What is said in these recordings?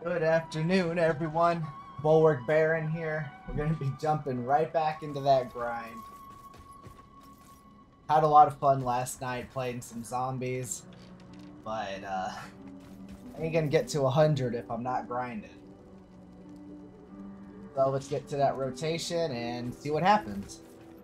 Good afternoon, everyone. Bulwark Baron here. We're going to be jumping right back into that grind. Had a lot of fun last night playing some zombies, but I ain't going to get to 100 if I'm not grinding. So let's get to that rotation and see what happens.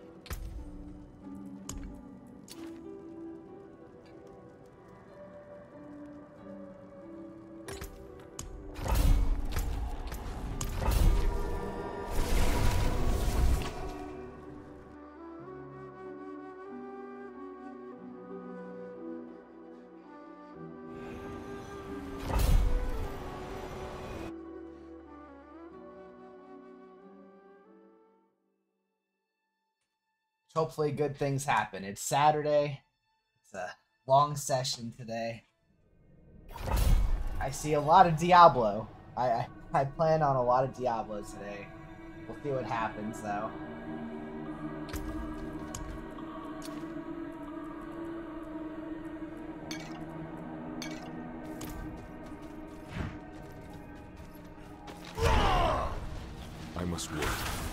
Hopefully good things happen. It's Saturday. It's a long session today. I see a lot of Diablo. I plan on a lot of Diablo today. We'll see what happens though. I must work.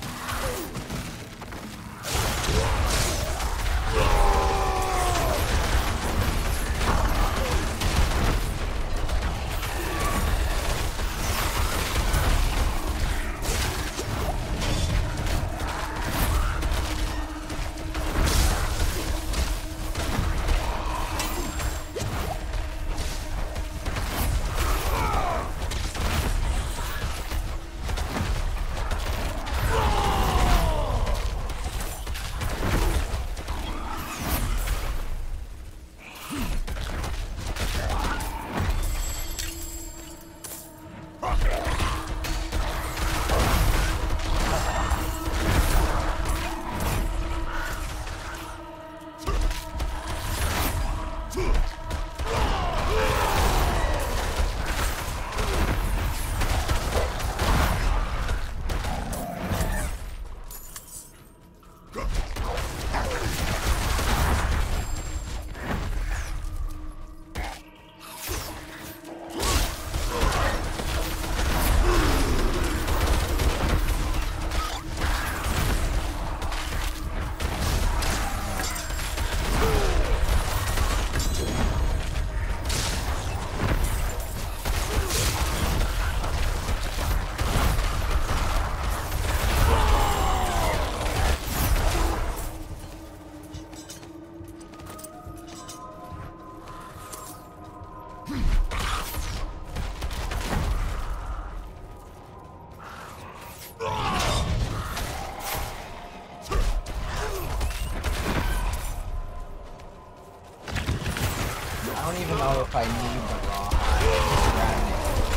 I don't even know if I need the raw hide.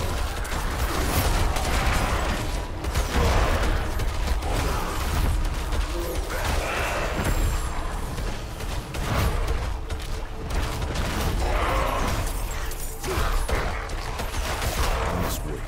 I must wait.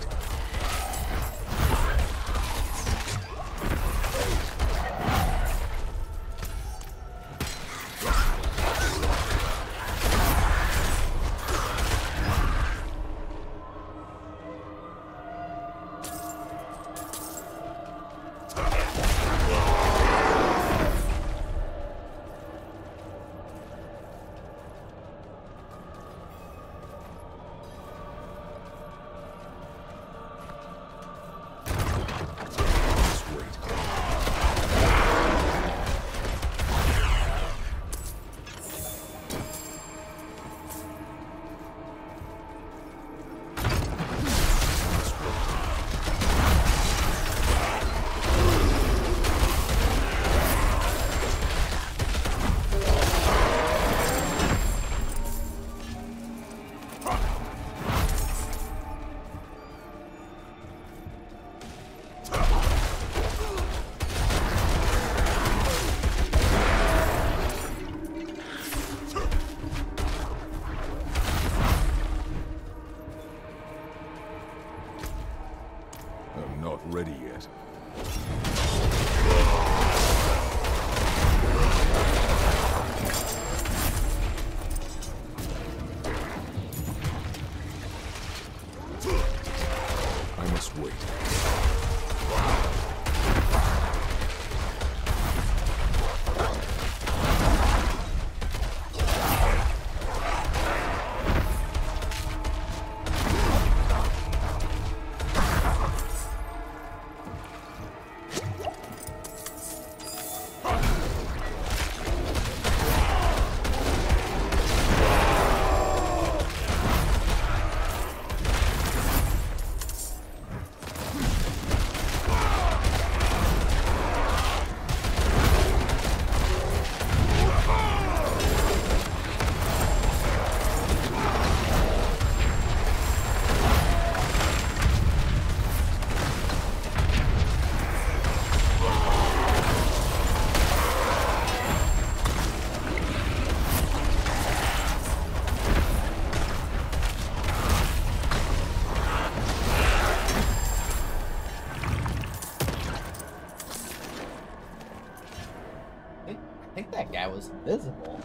That guy was invisible.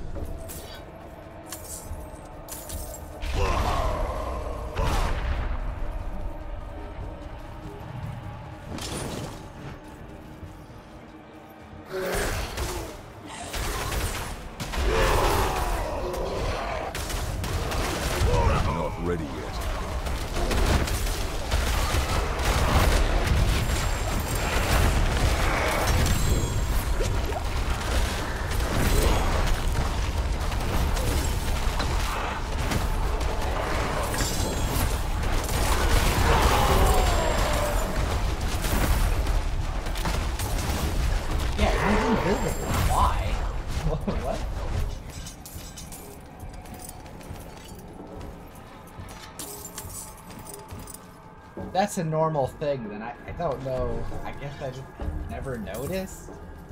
Not ready yet. That's a normal thing, then I don't know. I guess I just never noticed.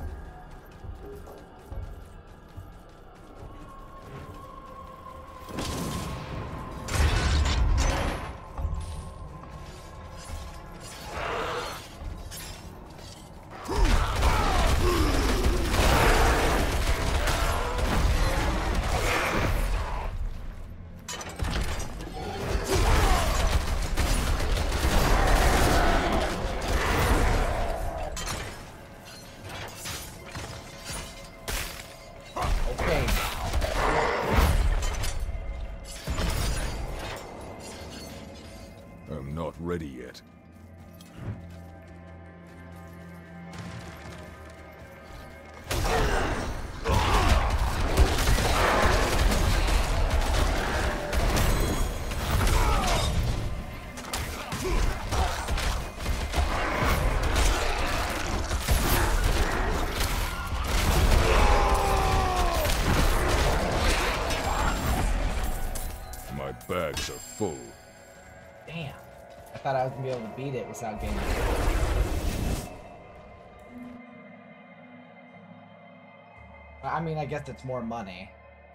I'm not ready yet. My bags are full. Damn. I thought I was gonna be able to beat it without getting I mean, I guess it's more money.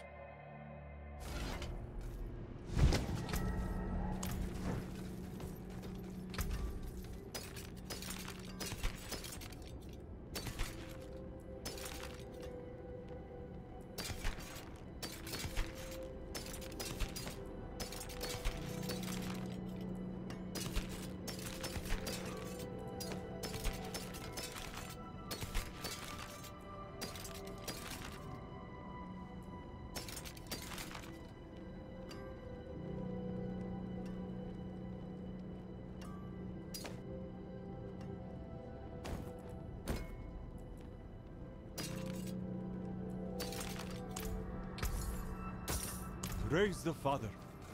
Praise the Father.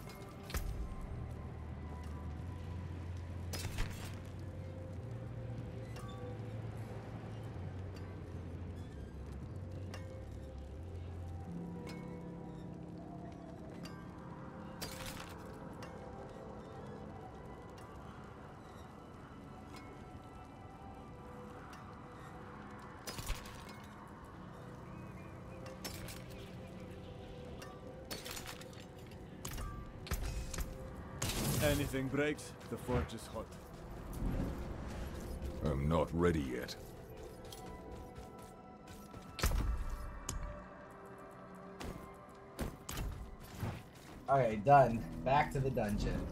Anything breaks, the forge is hot. I'm not ready yet. Okay, done. Back to the dungeon.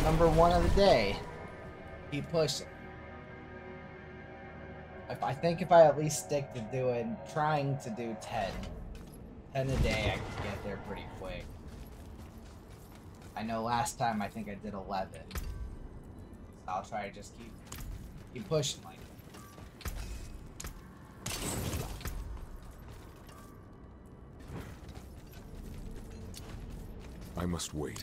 number 1 of the day. Keep pushing. I think if I at least stick to trying to do 10 a day, I can get there pretty quick. I know last time I think I did 11. So I'll try to just keep pushing like that. I must wait.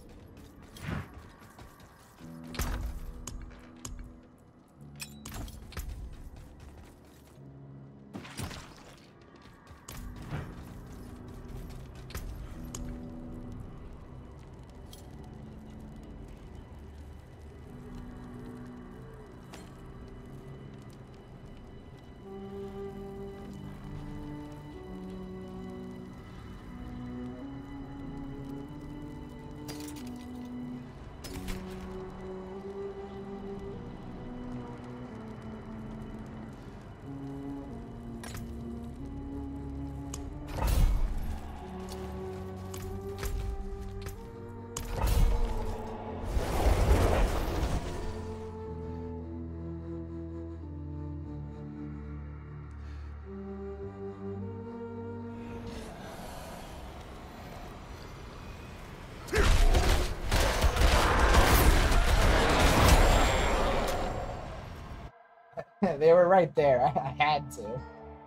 They were right there. I had to.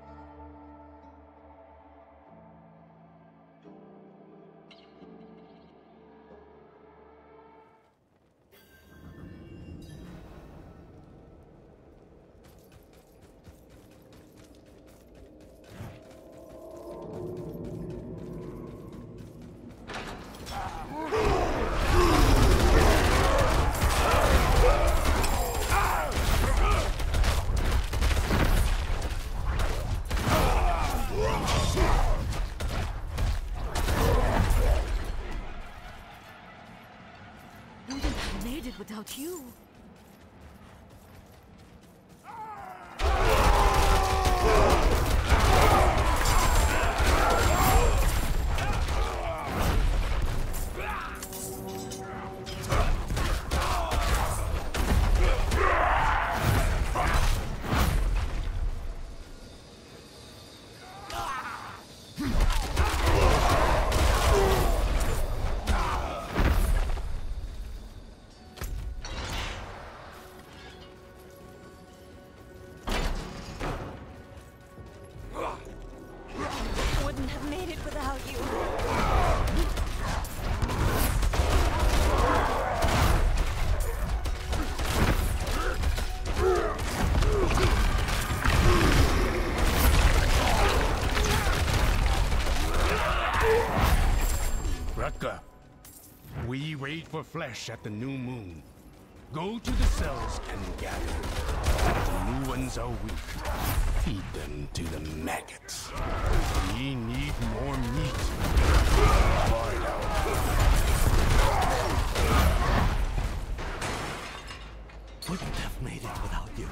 Without you. We wait for flesh at the new moon. Go to the cells and gather. The new ones are weak. Feed them to the maggots. We need more meat. Find out. Wouldn't have made it without you.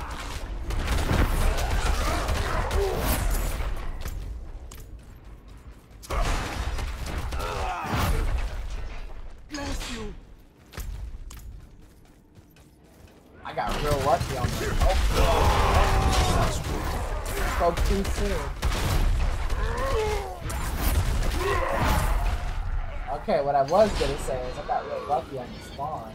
Bless you. I got real lucky on this. Oh, spoke too soon. Okay, what I was gonna say is I got real lucky on the spawn.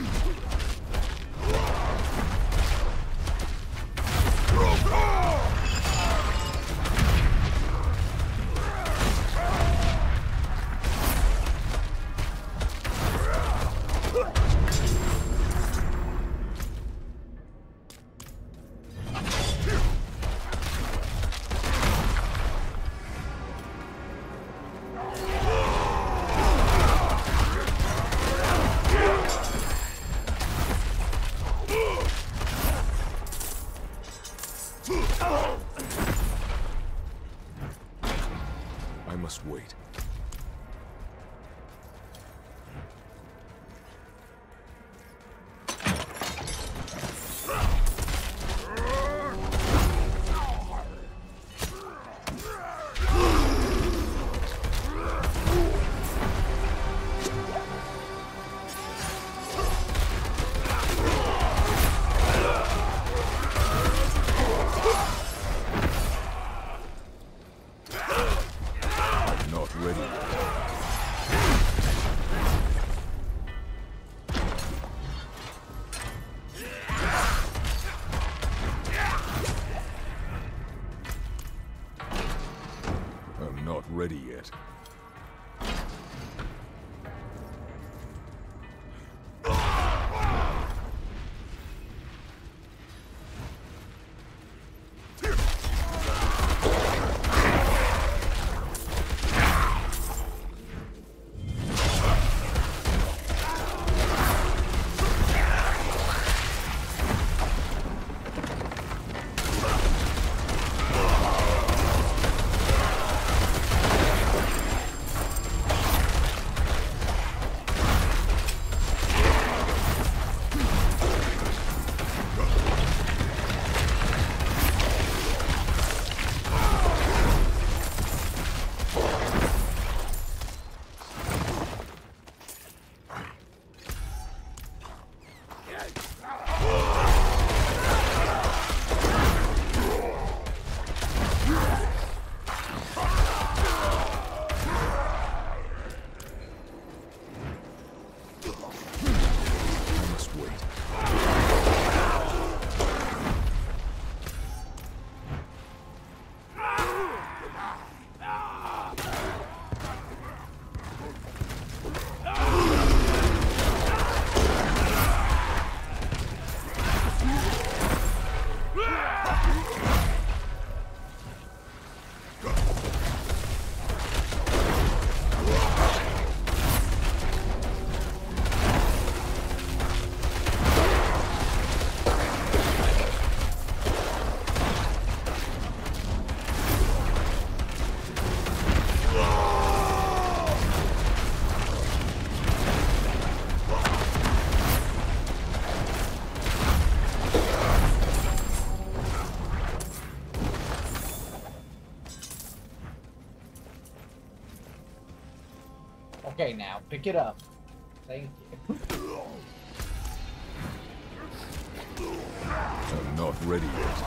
I must wait. ready yet. I'm not ready yet. Okay, now, pick it up. Thank you. I'm not ready yet.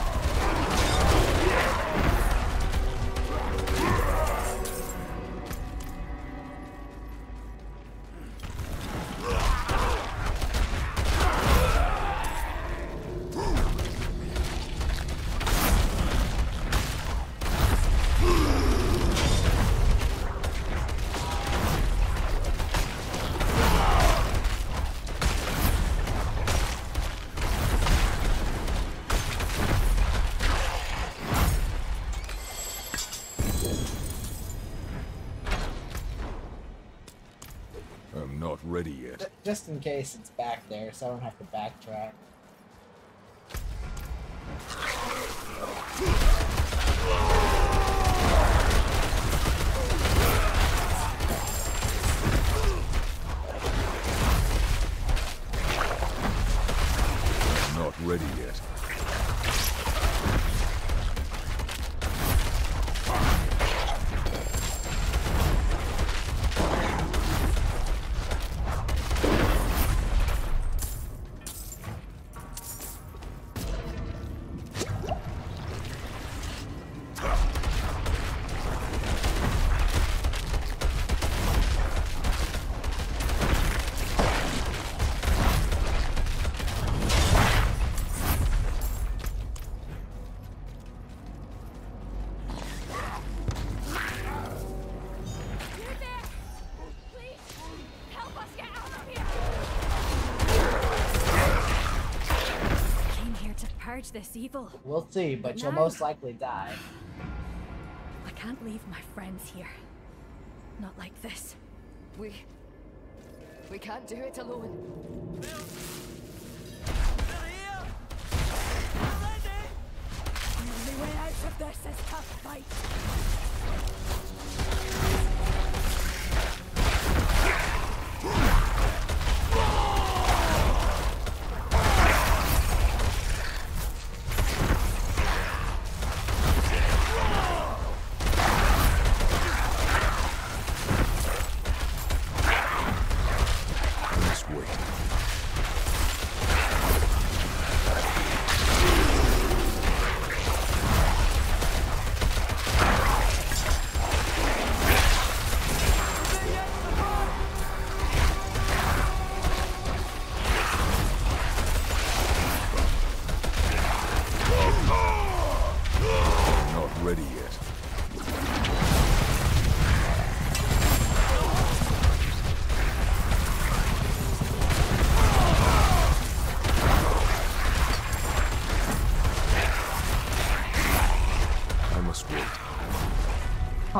I'm not ready yet. Just in case it's back there, so I don't have to backtrack. I'm not ready yet. This evil. We'll see, but you'll most likely die. I can't leave my friends here. Not like this. We can't do it alone. The only way out of this is to fight.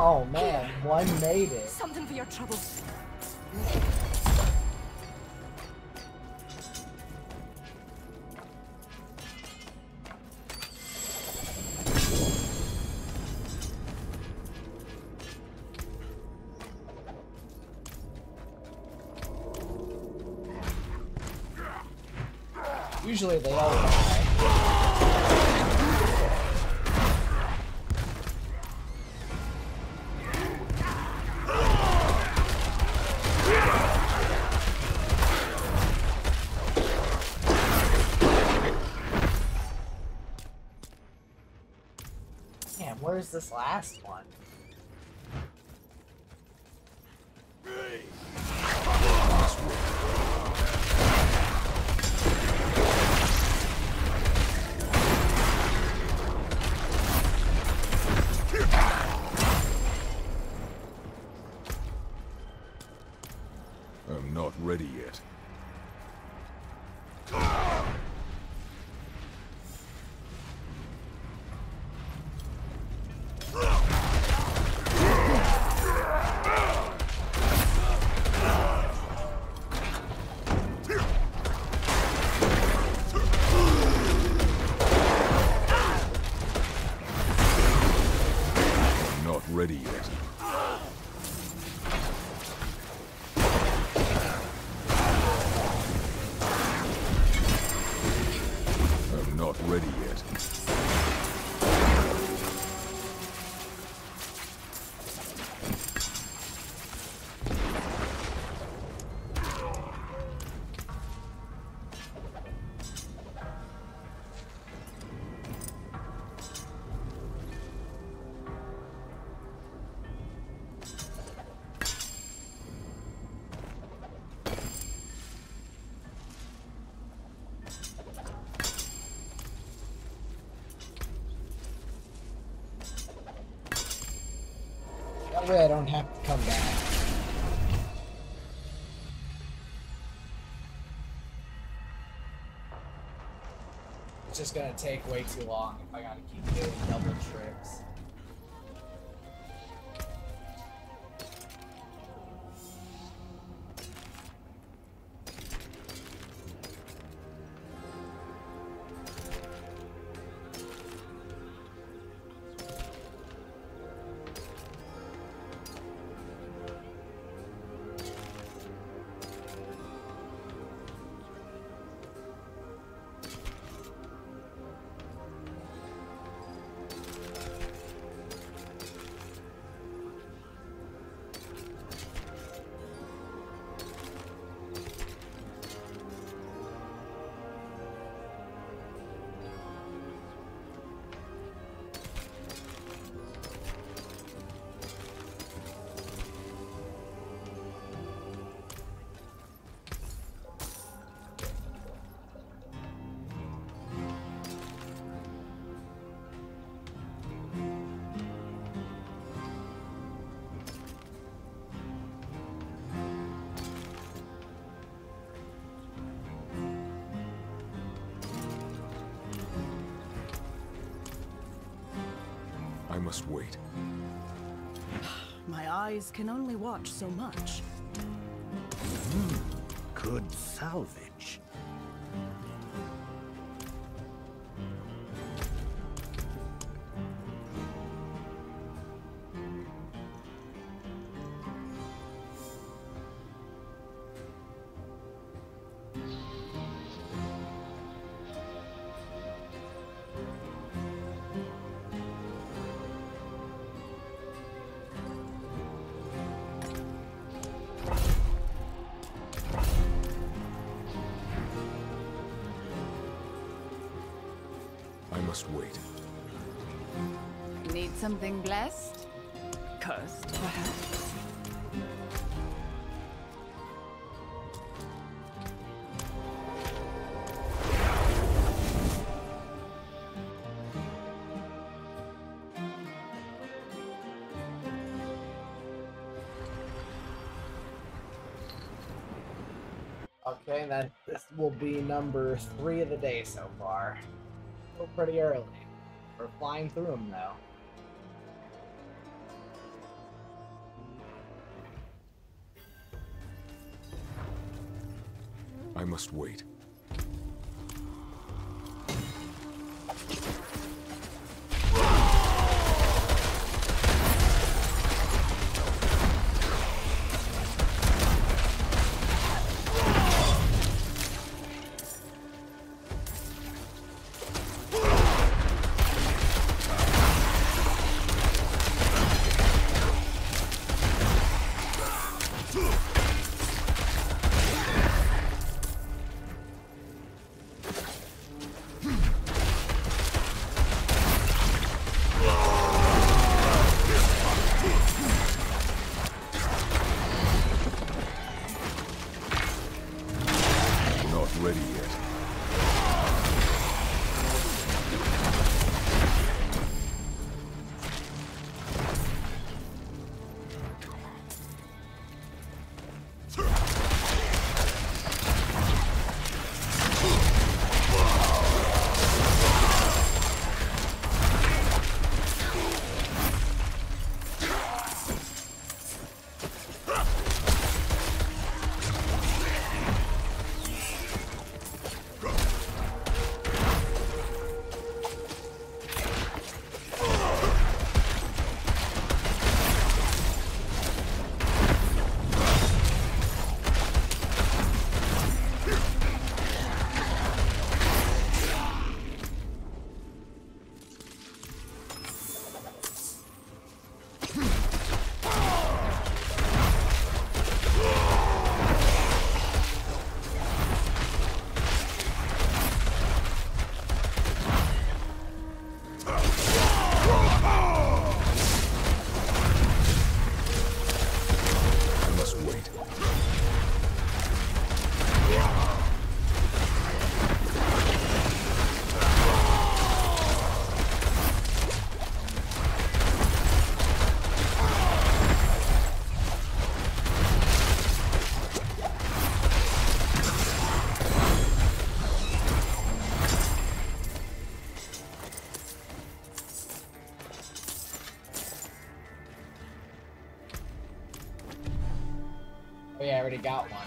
Oh man, one made it. Something for your trouble. Usually they all die. Damn, where's this last one? I'm not ready yet. I'm not ready yet. I'm not ready yet. That way I don't have to come back. It's just gonna take way too long if I gotta keep doing double trips. I must wait. My eyes can only watch so much. Good salvage. I must wait. Need something blessed? Cursed, perhaps? Okay, this will be number 3 of the day so far. Still pretty early. We're flying through them though. I must wait. Ready yet. Oh yeah, I already got one.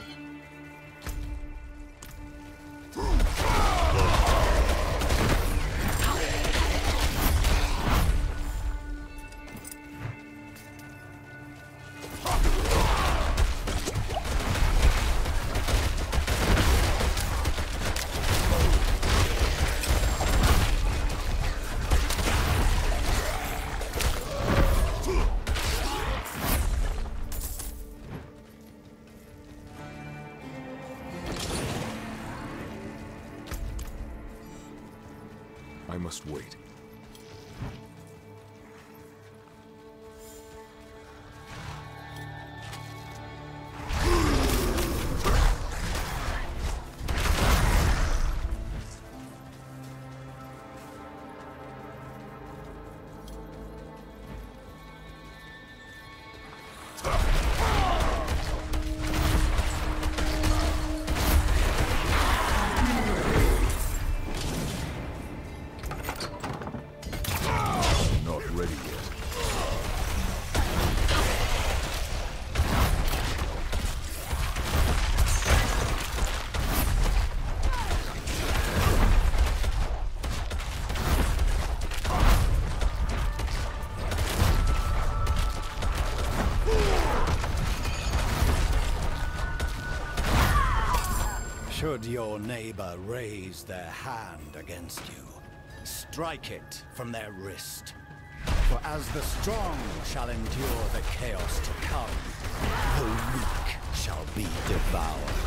I must wait. Should your neighbor raise their hand against you, strike it from their wrist. For as the strong shall endure the chaos to come, the weak shall be devoured.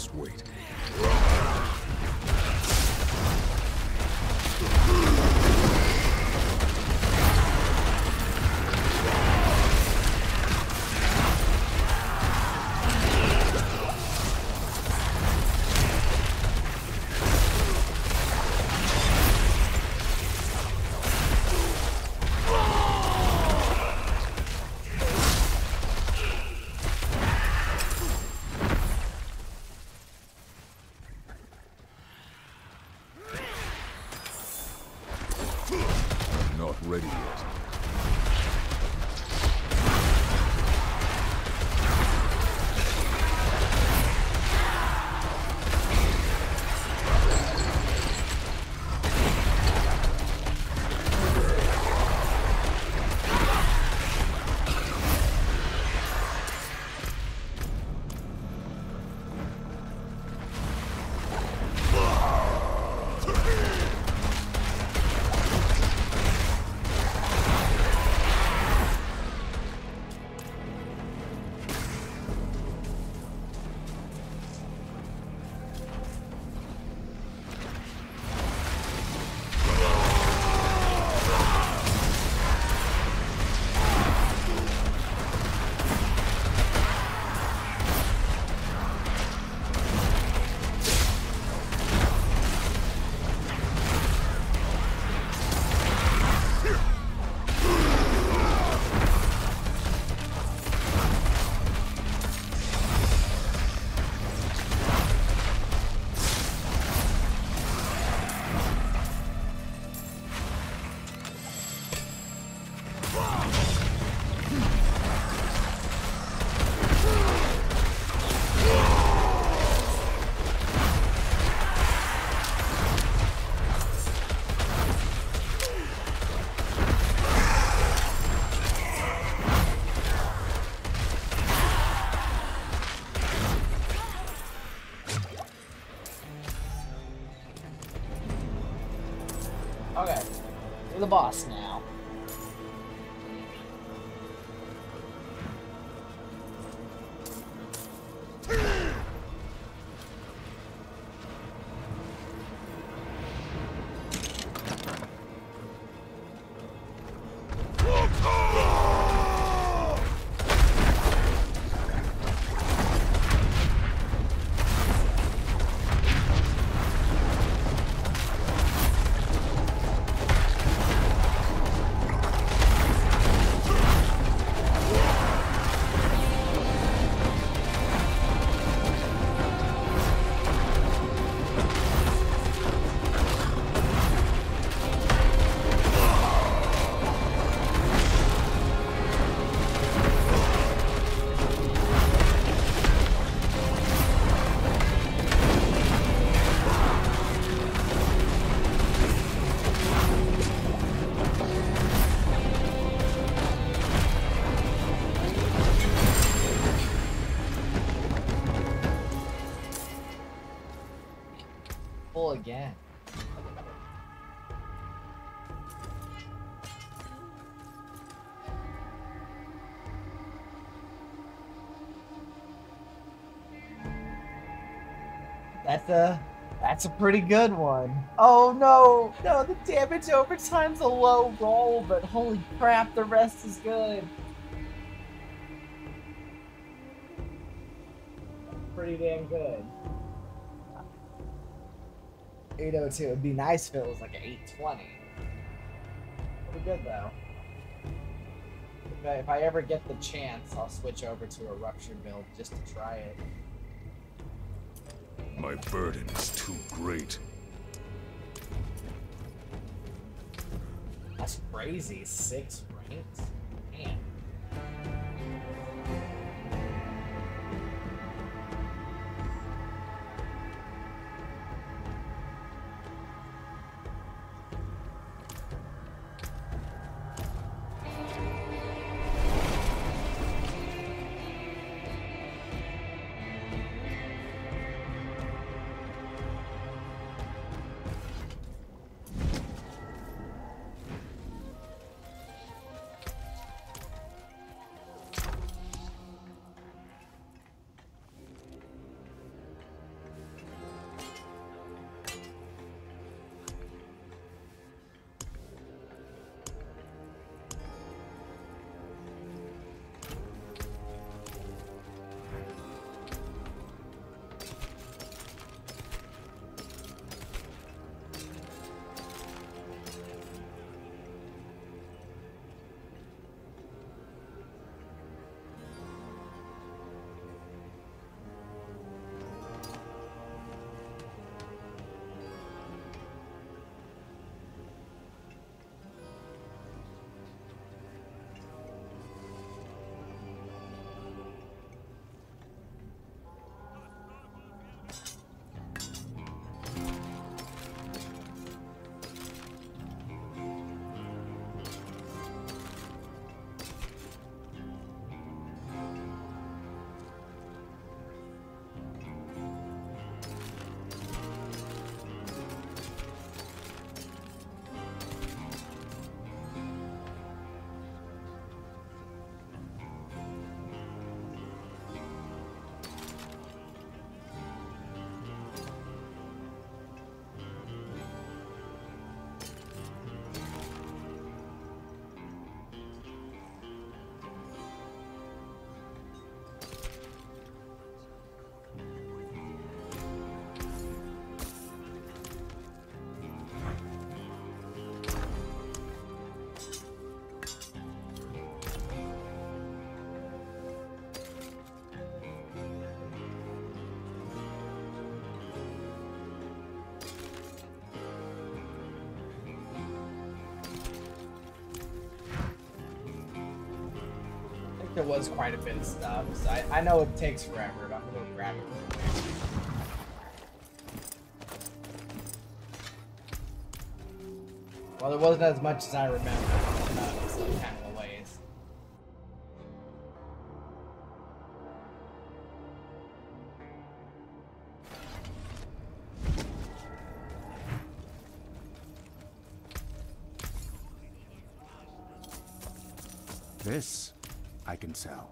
must wait. Not ready yet. Okay, we're the boss now. Full again. That's a pretty good one. Oh no, no, the damage over time's a low roll, but holy crap, the rest is good. Pretty damn good. 802. It'd be nice if it was like an 820. Pretty good though. If I ever get the chance, I'll switch over to a ruptured build just to try it. My burden is too great. That's crazy. 6 ranks? Man. there was quite a bit of stuff, so I know it takes forever, but I'm gonna grab it real quick. Well, there wasn't as much as I remember, so kind of a ways. This I can sell.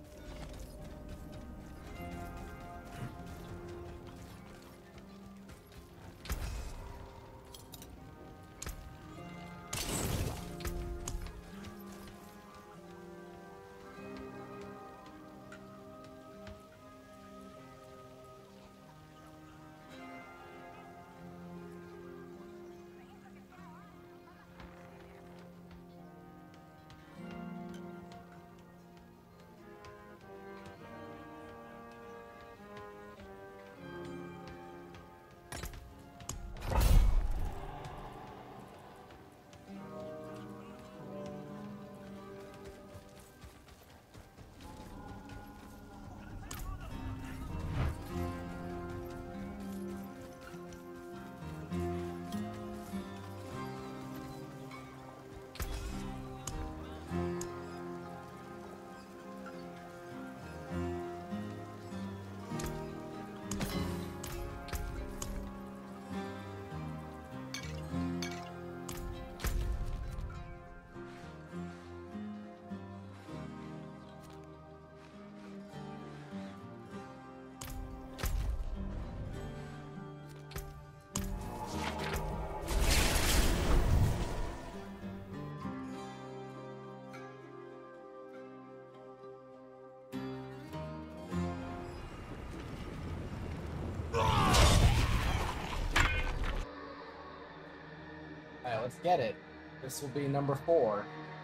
Alright, let's get it. This will be number 4.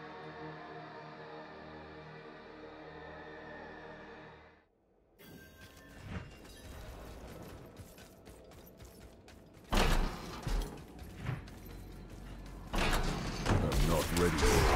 I'm not ready.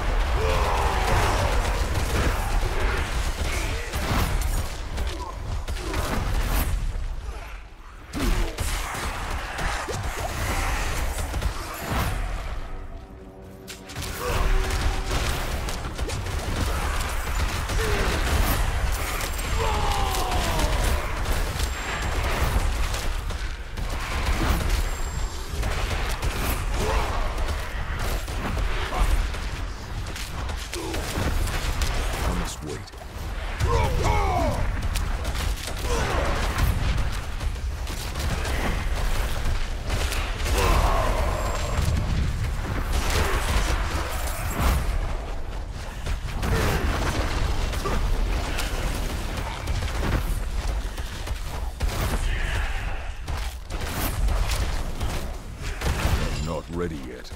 Ready yet.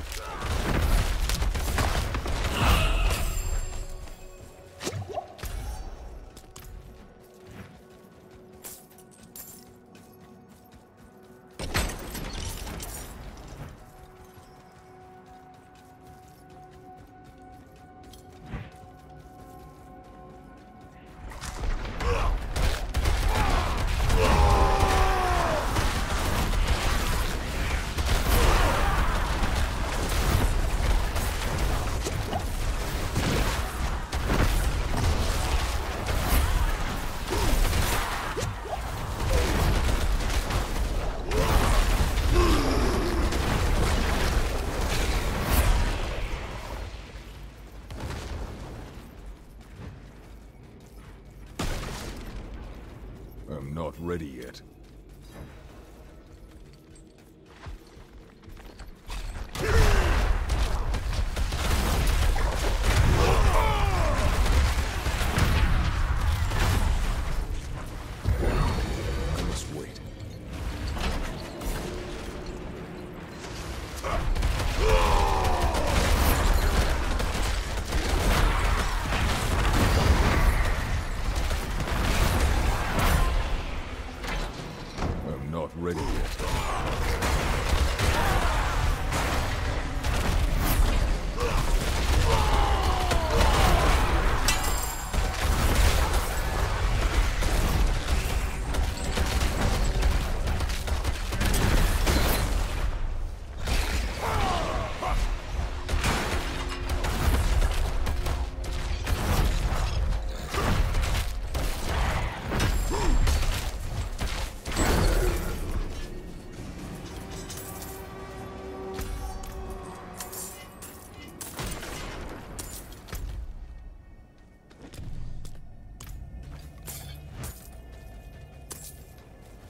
I'm not ready yet. I must wait.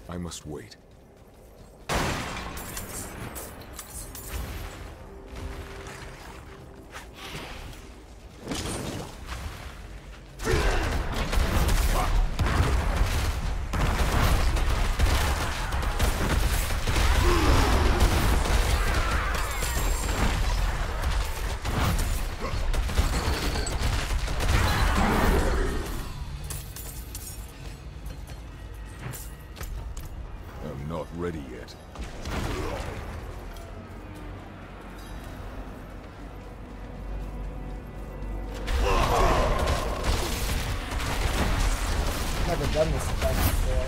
I must wait. I'm not ready yet. Never done this effect before.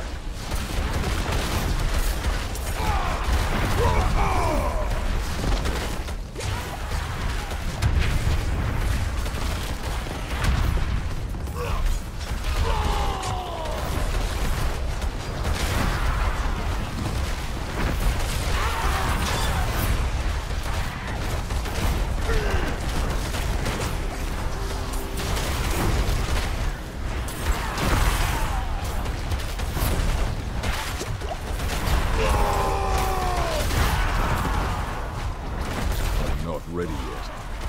Not ready yet.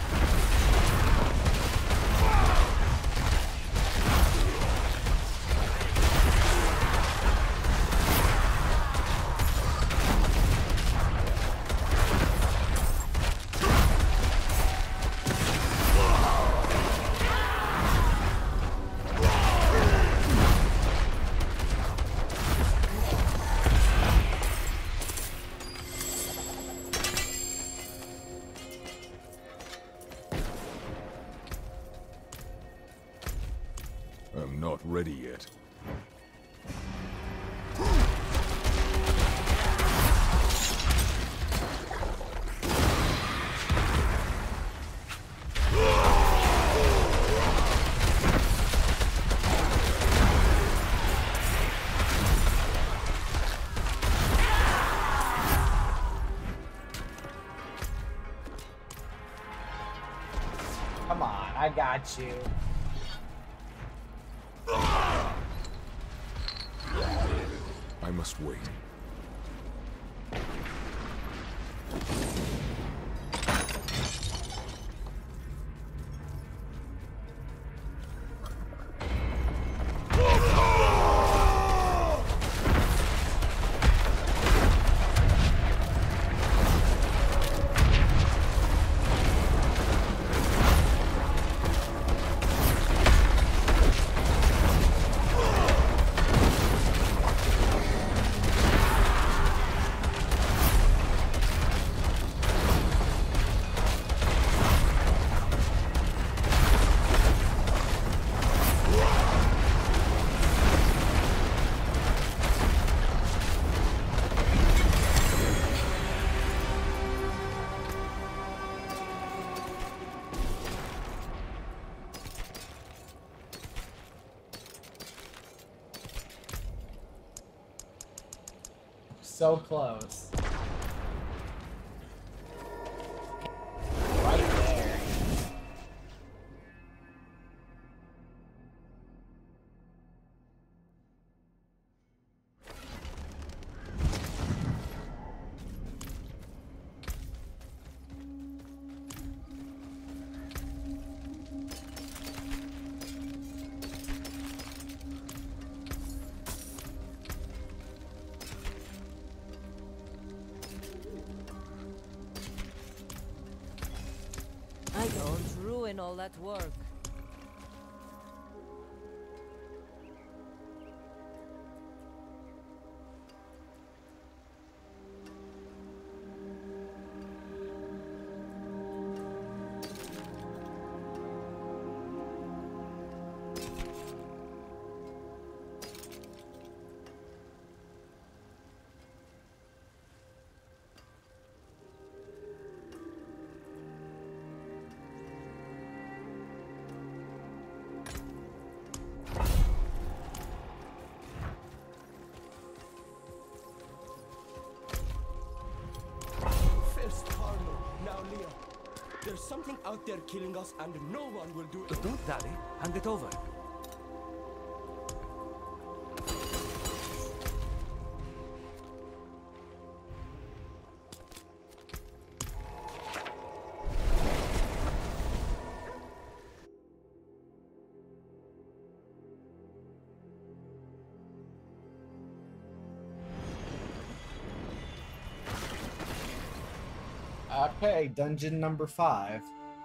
I'm not ready yet. Come on, I got you. I must wait. So close. Right there. I don't ruin all that work. There's something out there killing us and no one will do it. Don't dally. Hand it over. Okay, dungeon number 5.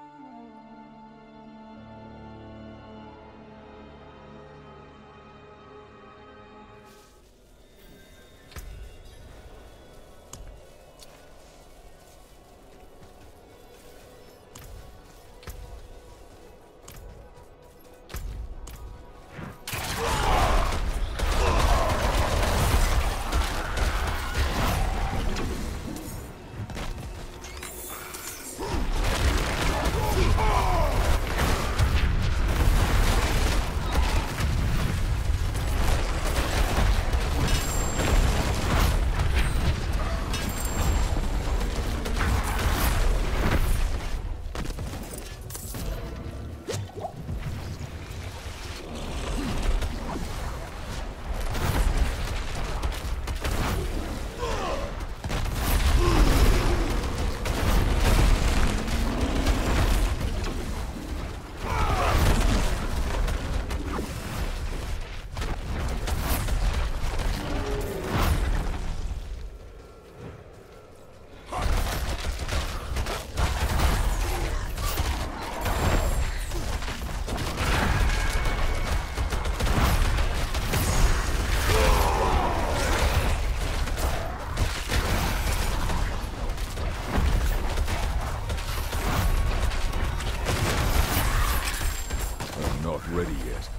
Ready yet.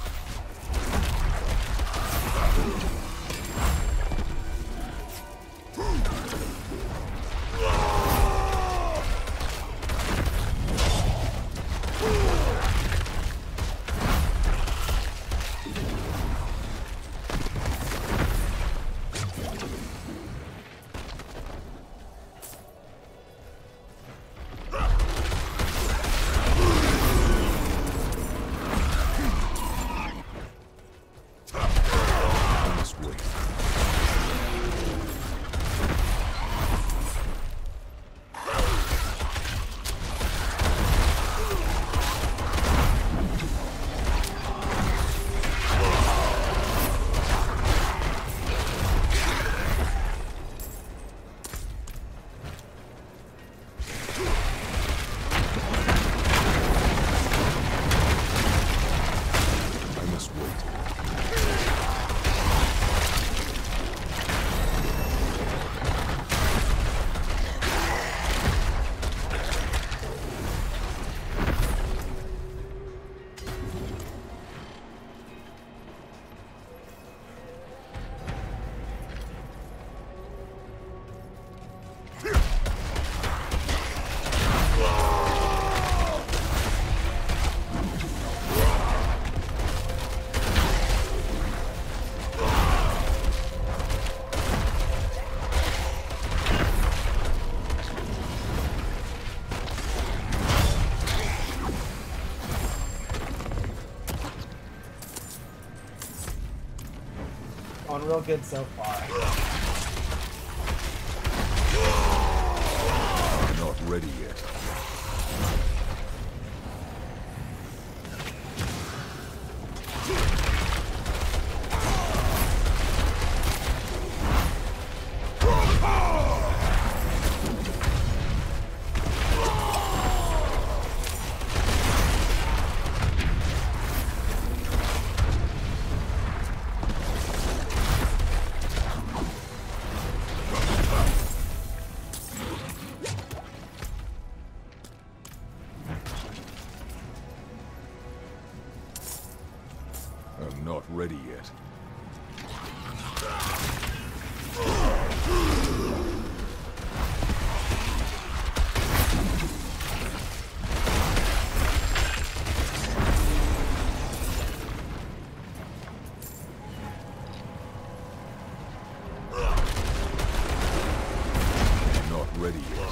Going real good so far. Not ready yet. I'm not ready yet. Not ready yet.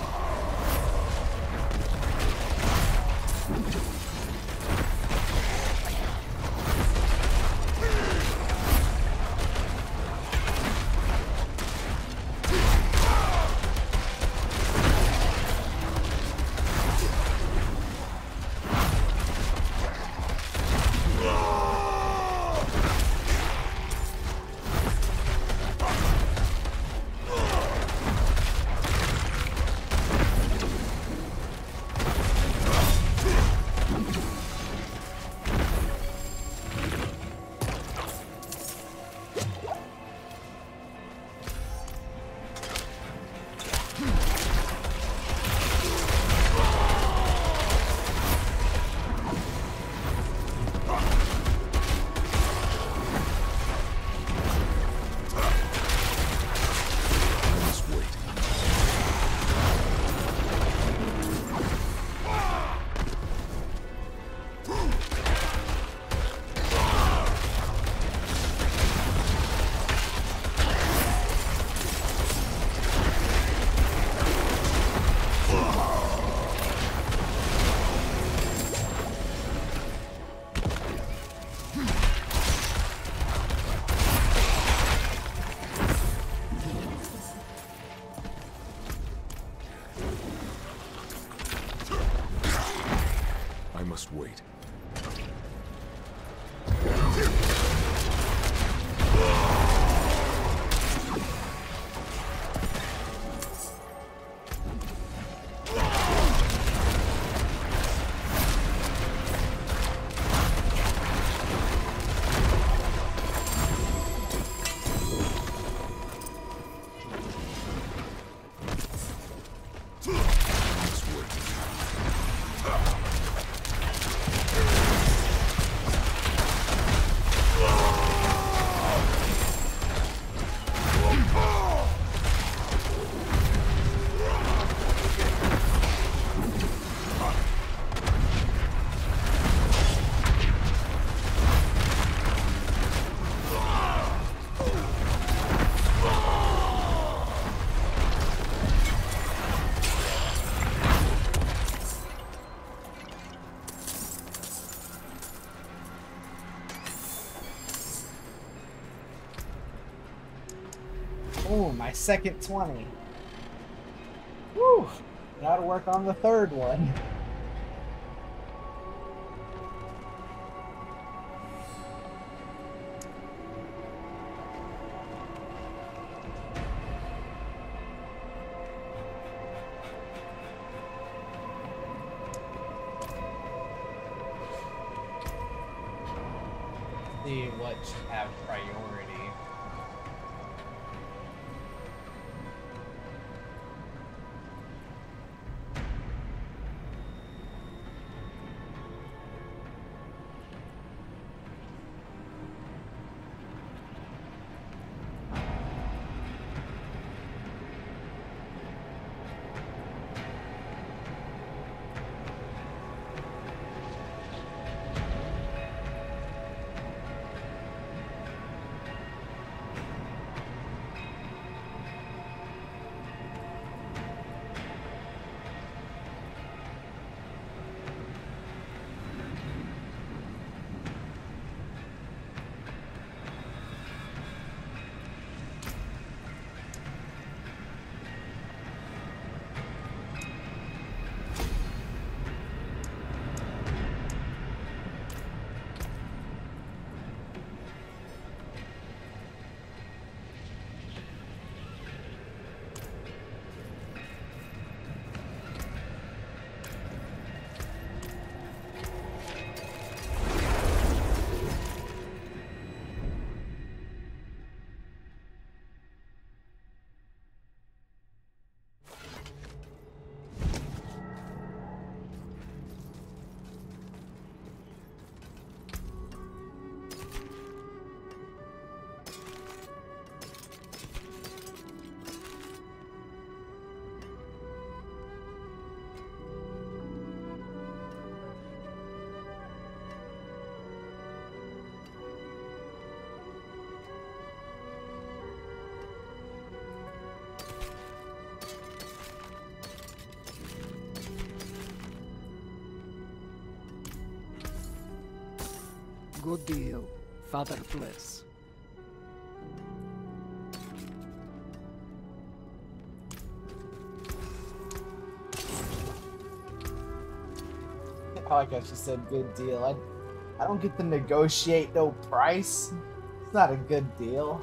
must wait. Oh, my second 20. Whew. Gotta work on the third one. See what should have priority. Good deal. Father bless. I like how she said good deal. I don't get to negotiate no price. It's not a good deal.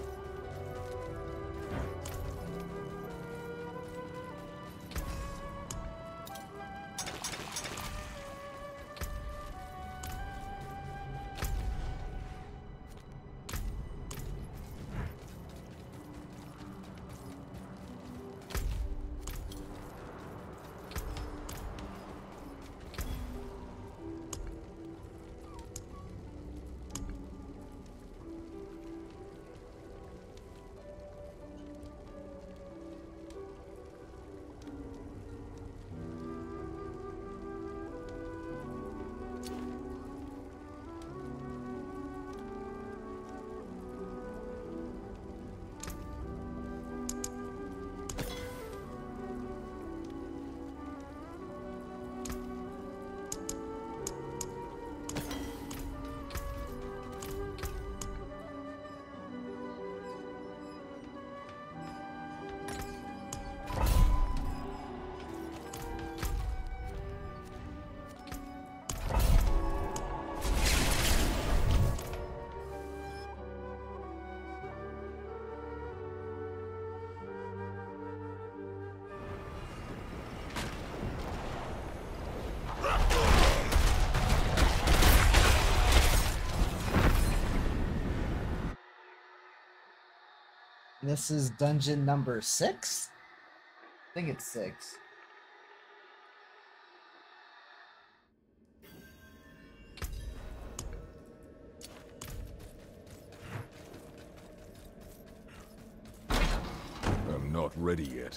This is dungeon number 6? I think it's 6. I'm not ready yet.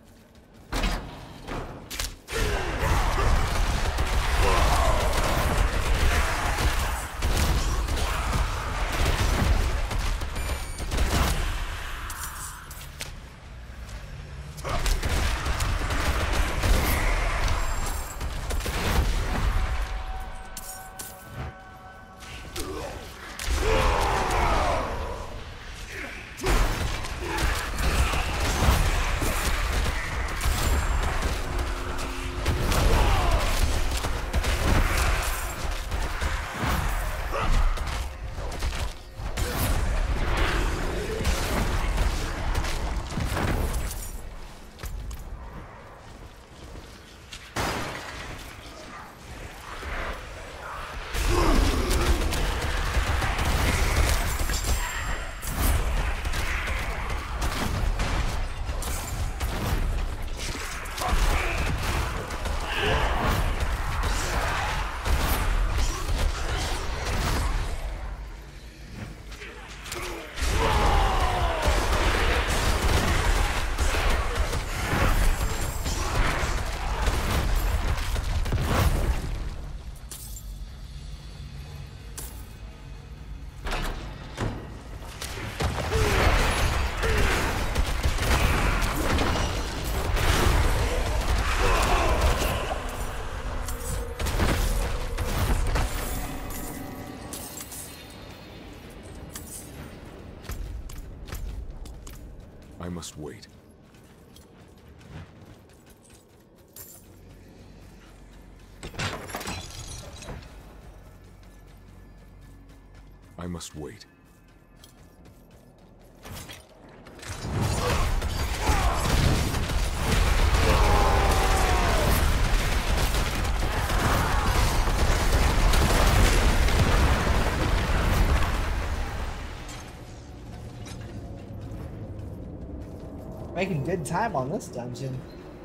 I must wait. I must wait. Making good time on this dungeon.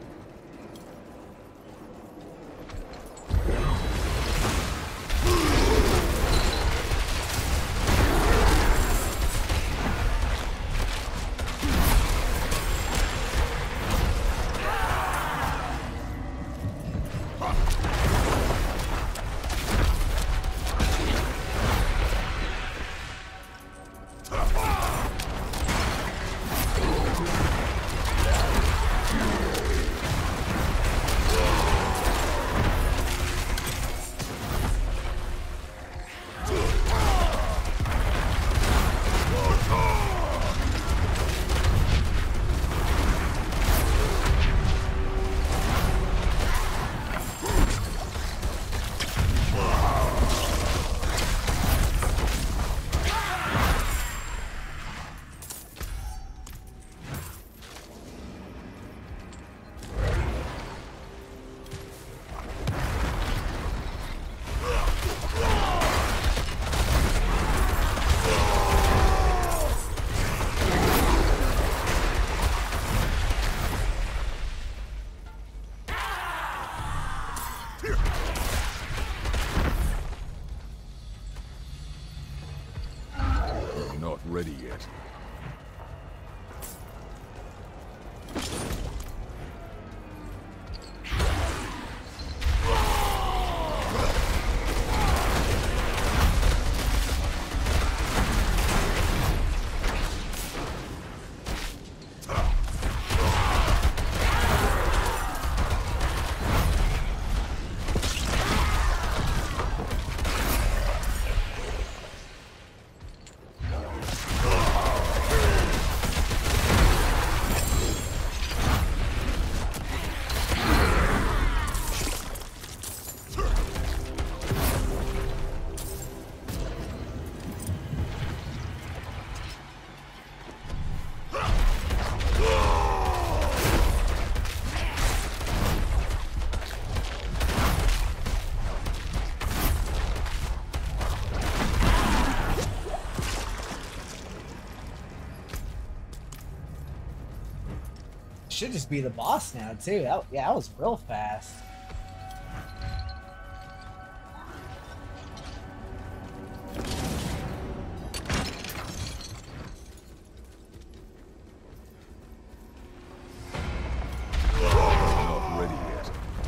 I'm not ready yet. should just be the boss now, too. Yeah, that was real fast. Not ready yet.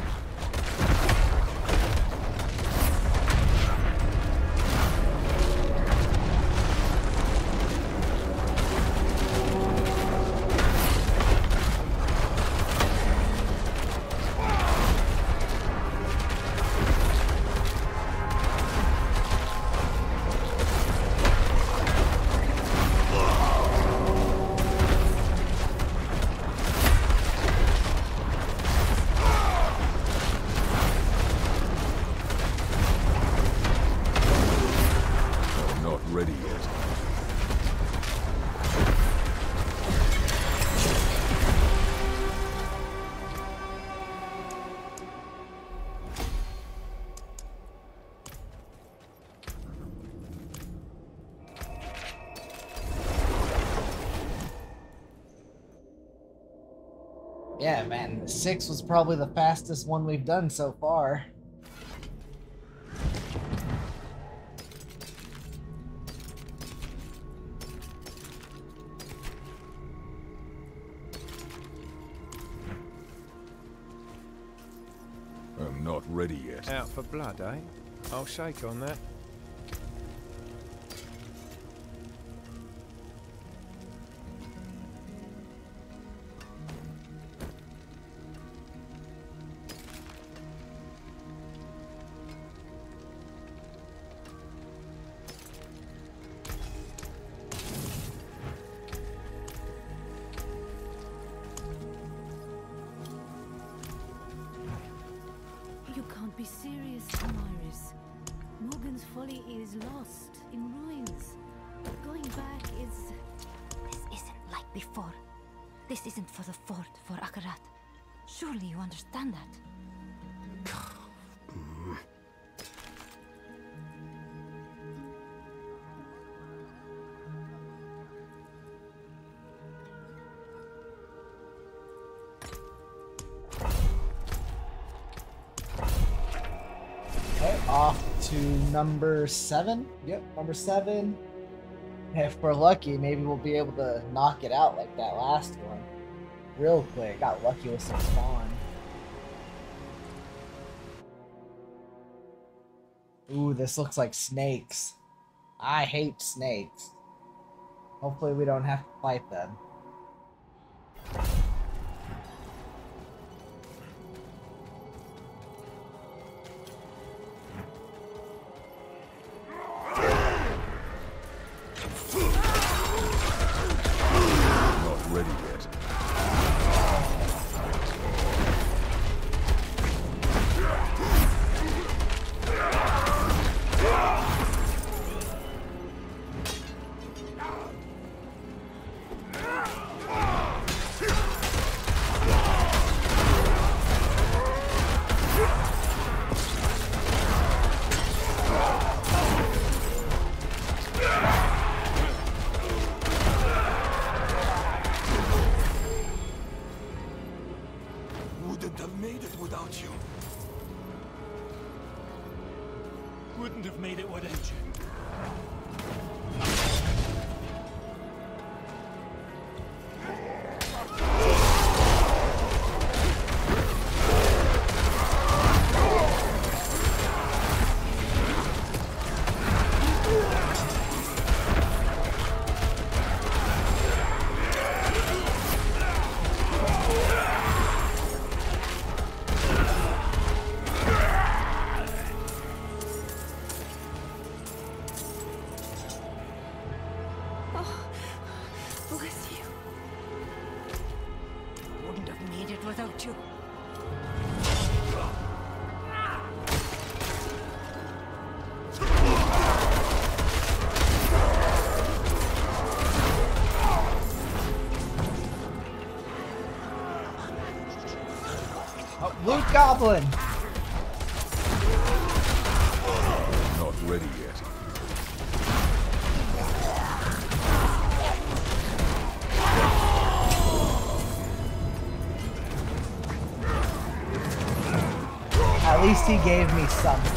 Ready yet. Yeah, man, the 6 was probably the fastest one we've done so far. I'm not ready yet. Out for blood, eh? I'll shake on that. You can't be serious, Amaris. Morgan's folly is lost, in ruins. Going back is... This isn't like before. This isn't for the fort, for Akarat. Surely you understand that. Okay, off to number 7. Yep, number 7. If we're lucky, maybe we'll be able to knock it out like that last one. Real quick. Got lucky with some spawn. Ooh, this looks like snakes. I hate snakes. Hopefully we don't have to fight them. Not ready yet. Wouldn't have made it without you. Wouldn't have made it without you. Bless you. Wouldn't have made it without you. Oh, Loot Goblin! Not ready yet. At least he gave me something.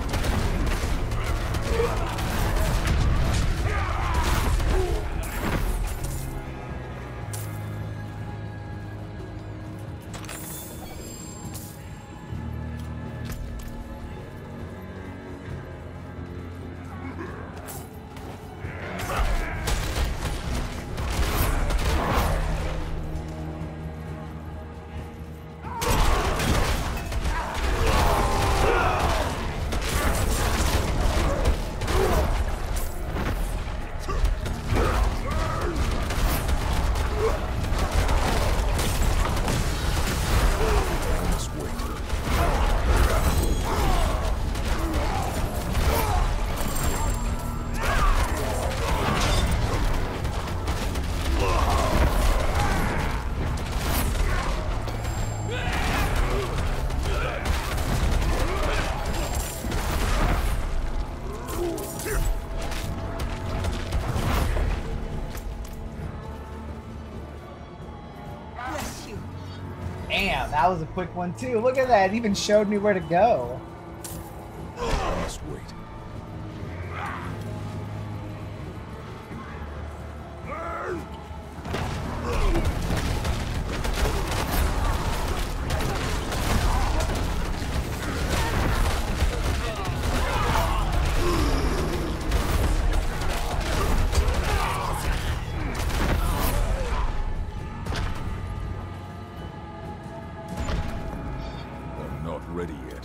Damn, that was a quick one too. Look at that, it even showed me where to go. I must wait. I'm not ready yet.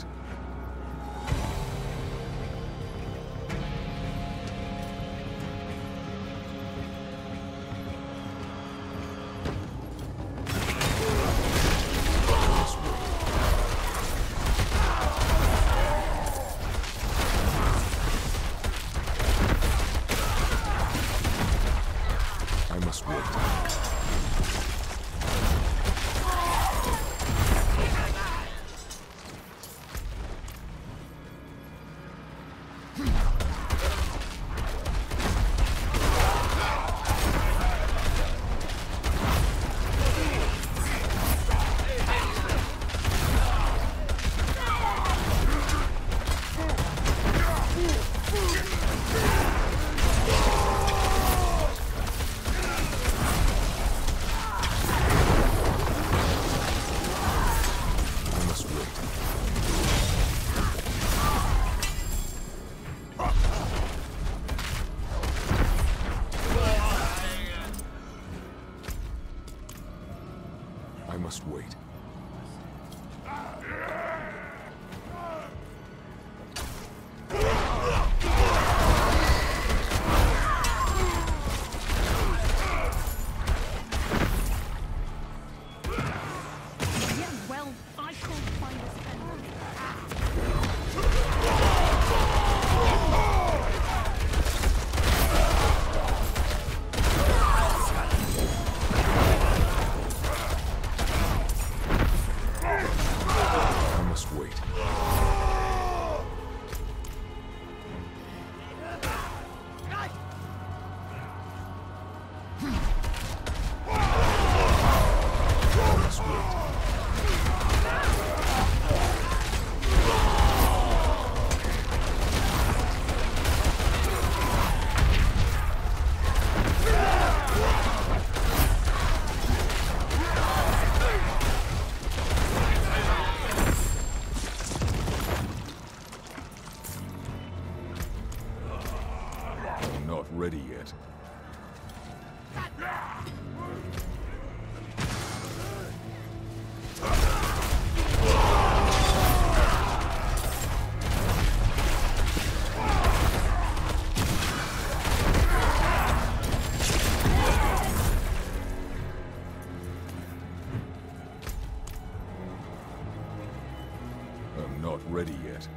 I must wait. I must wait. Yeah, well, I can't find a spell. I must wait. I must wait. I'm not ready yet. I'm not ready yet.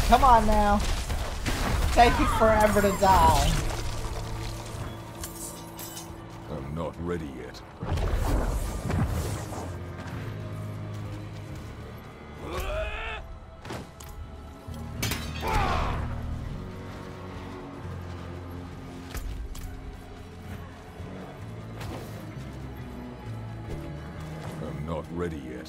come on now. Taking forever to die. I'm not ready yet. I'm not ready yet.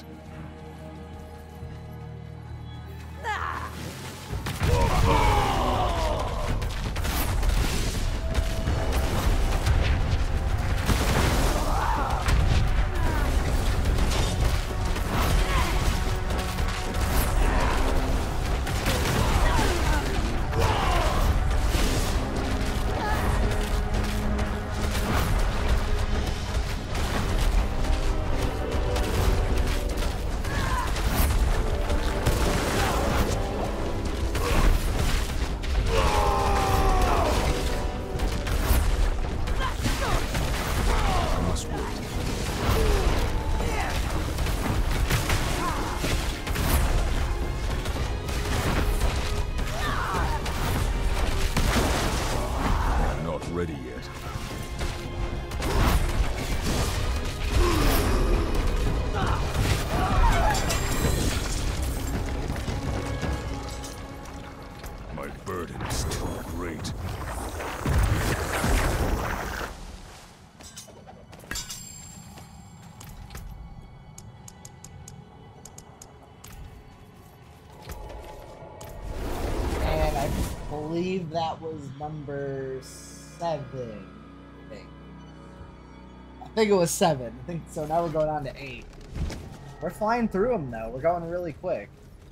Ready yet. My burden is too great. And I believe that was number 7. I think it was 7. I think so. Now we're going on to 8. We're flying through them though. We're going really quick.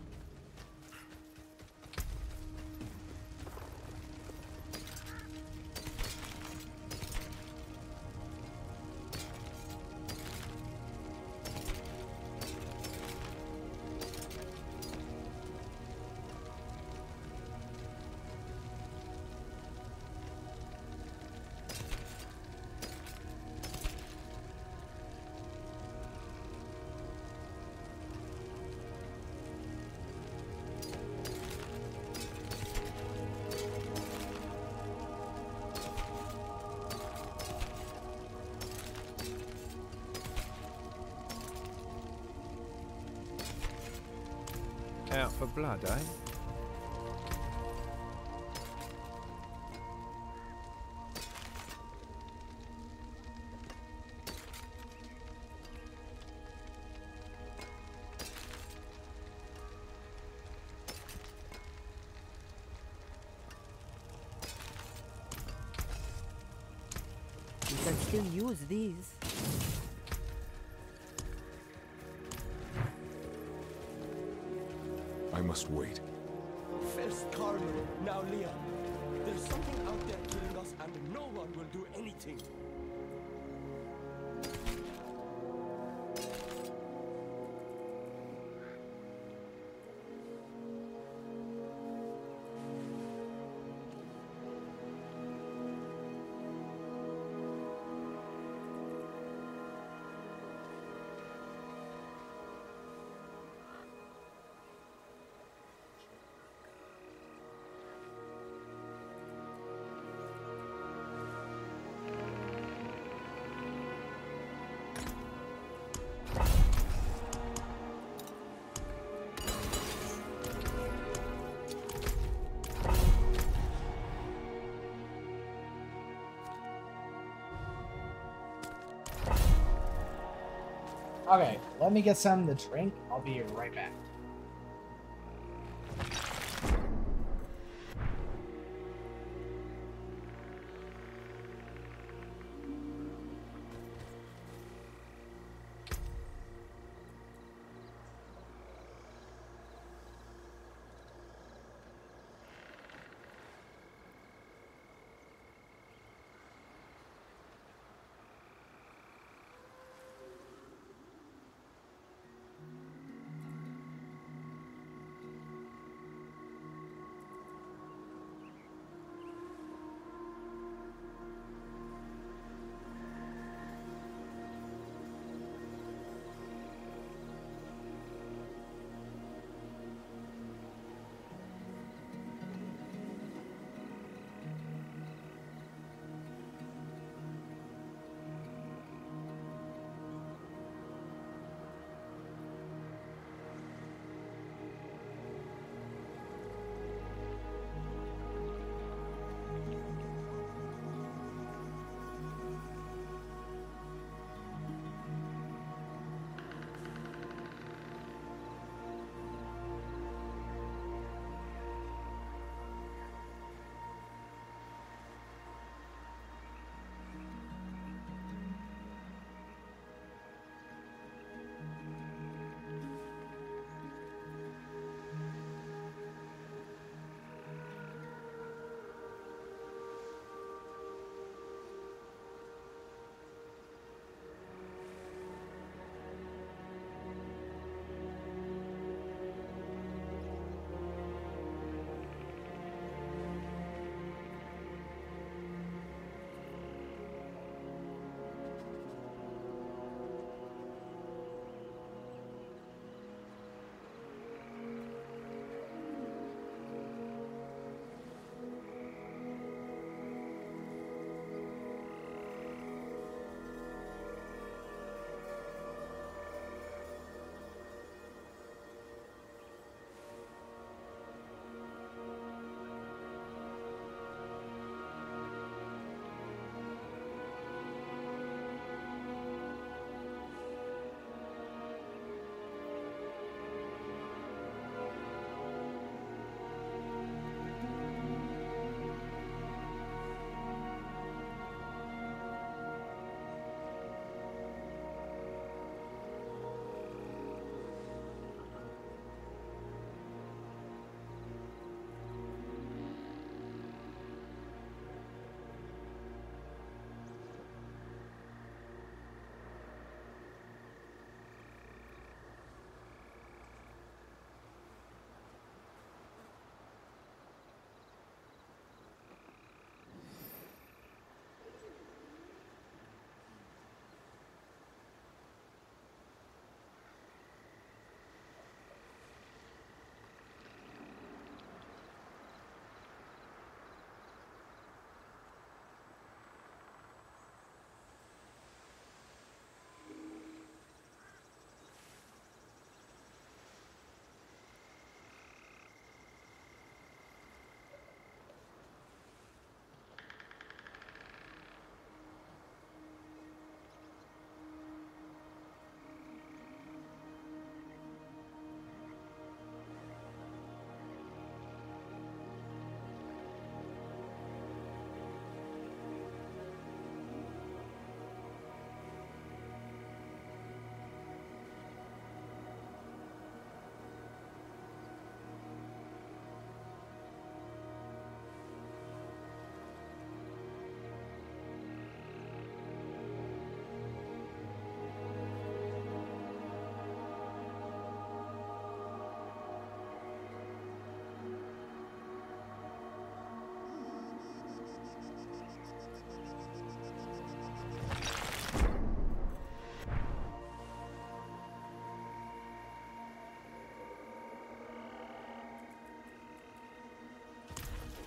Out for blood, eh? You can still use these. I must wait. First Carmen, now Leon. There's something out there killing us and no one will do anything. Okay, let me get some to drink. I'll be right back.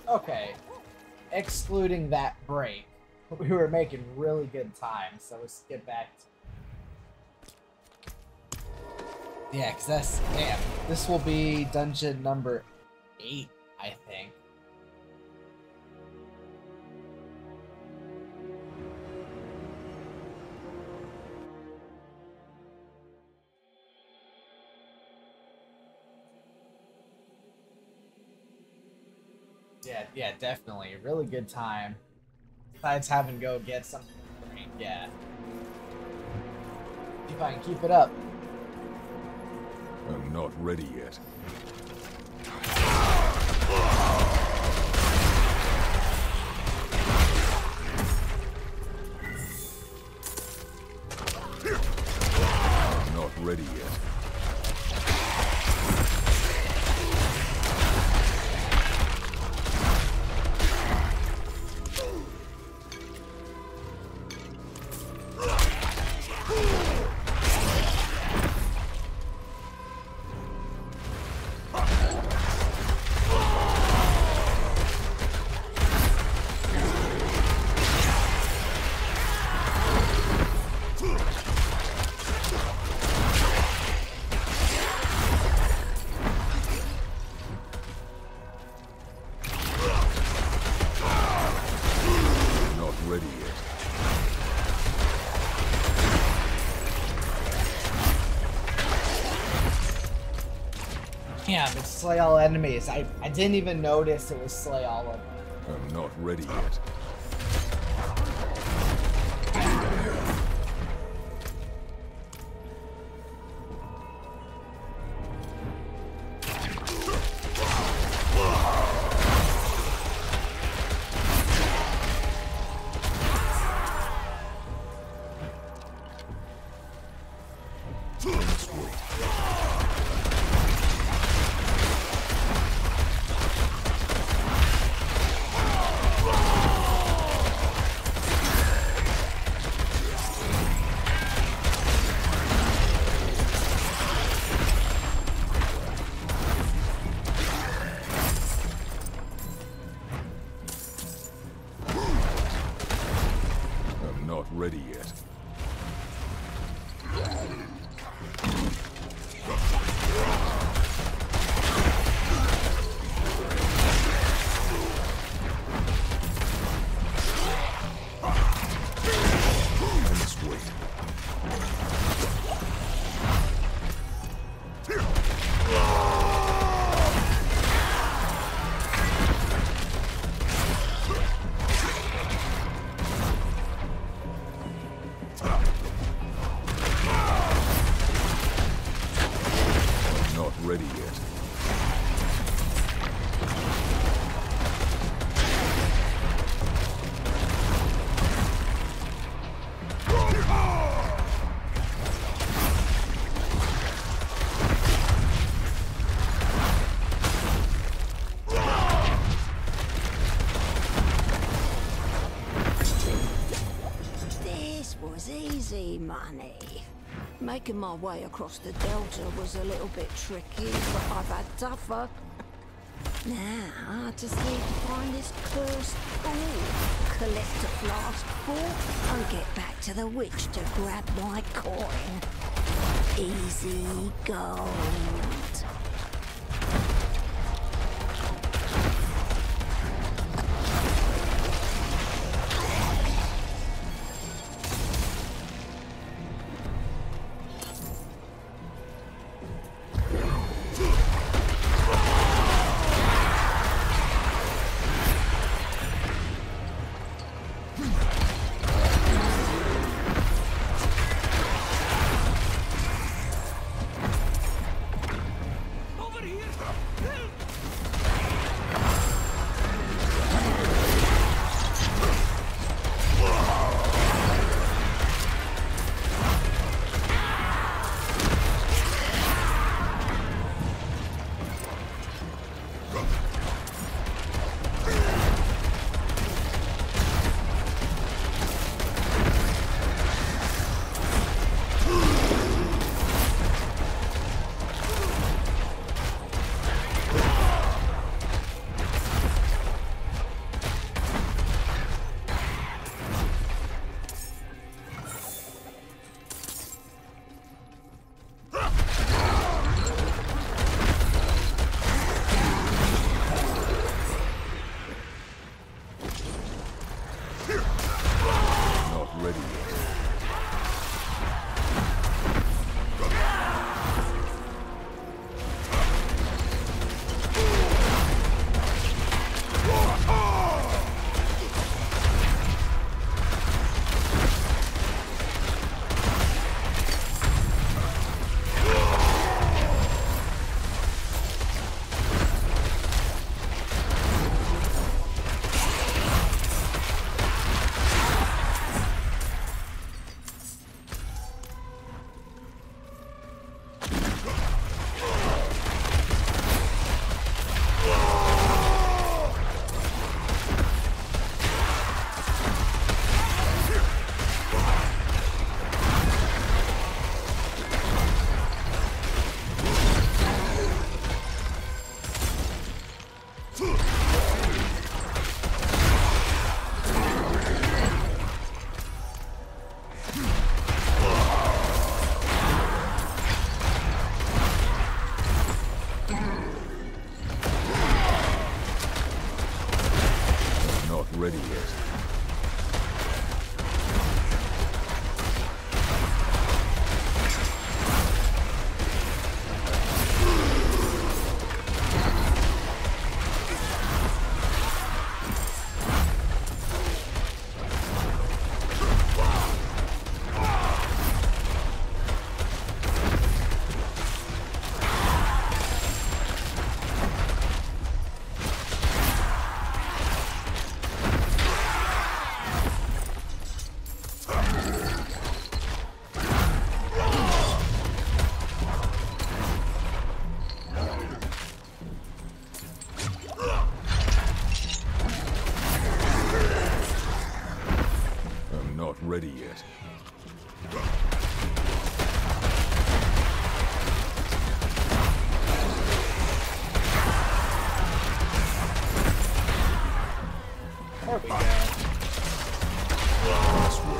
Okay. Excluding that break, we were making really good time, so let's get back to... Yeah, because that's... Damn. This will be dungeon number 8, I think. Yeah, definitely. Really good time. Besides having to go get something to drink, yeah. See if I can keep it up. I'm not ready yet. I'm not ready yet. Damn, it's slay all enemies. I didn't even notice it was slay all of them. I'm not ready yet. Ready yet. I must wait. Ready yet. This was easy money. Making my way across the Delta was a little bit tricky, but I've had tougher. Now, I just need to find this cursed pool, collect a flask full, and get back to the witch to grab my coin. Easy gold. ready yet. Ready yet. There we go. Must wait.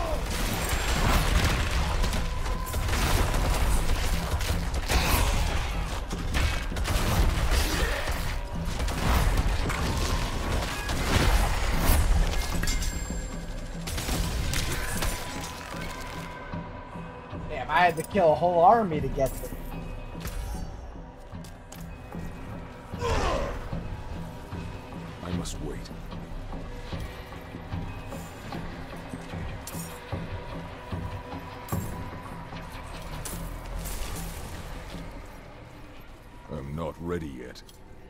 I had to kill a whole army to get there. I must wait. I'm not ready yet.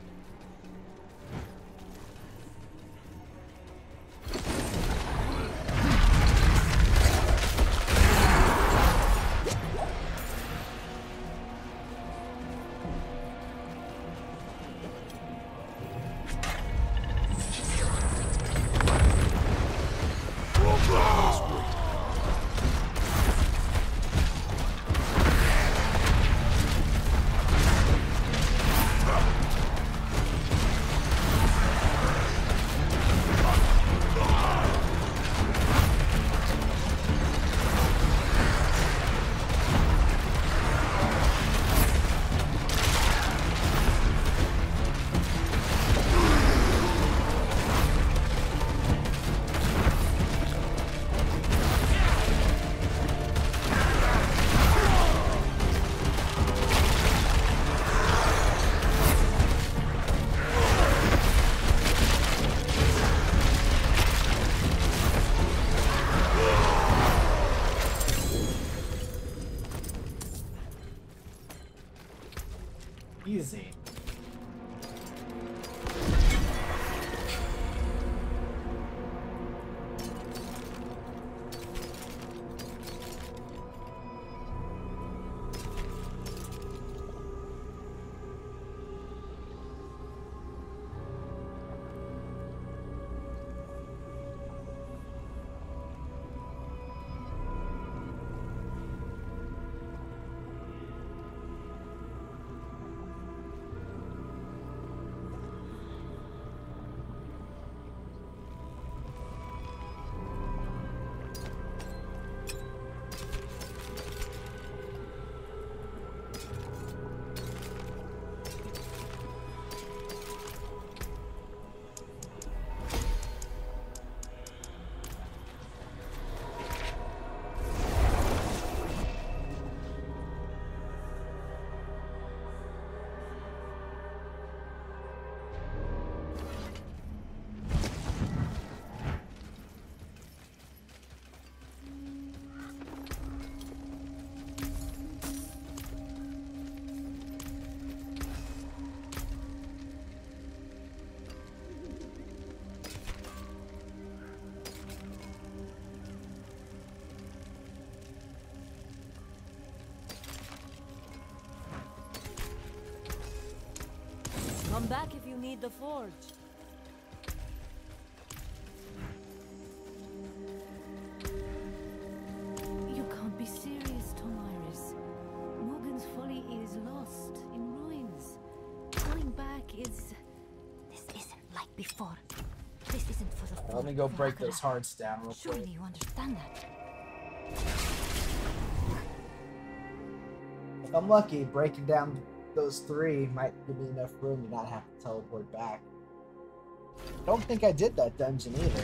Easy. Come back if you need the forge. You can't be serious, Tomiris. Morgan's Folly is lost in ruins. Going back is... This isn't like before. This isn't for the... Let me go break those hearts down real quick. Surely you understand that. If I'm lucky, breaking down those 3 might give me enough room to not have to teleport back. Don't think I did that dungeon either.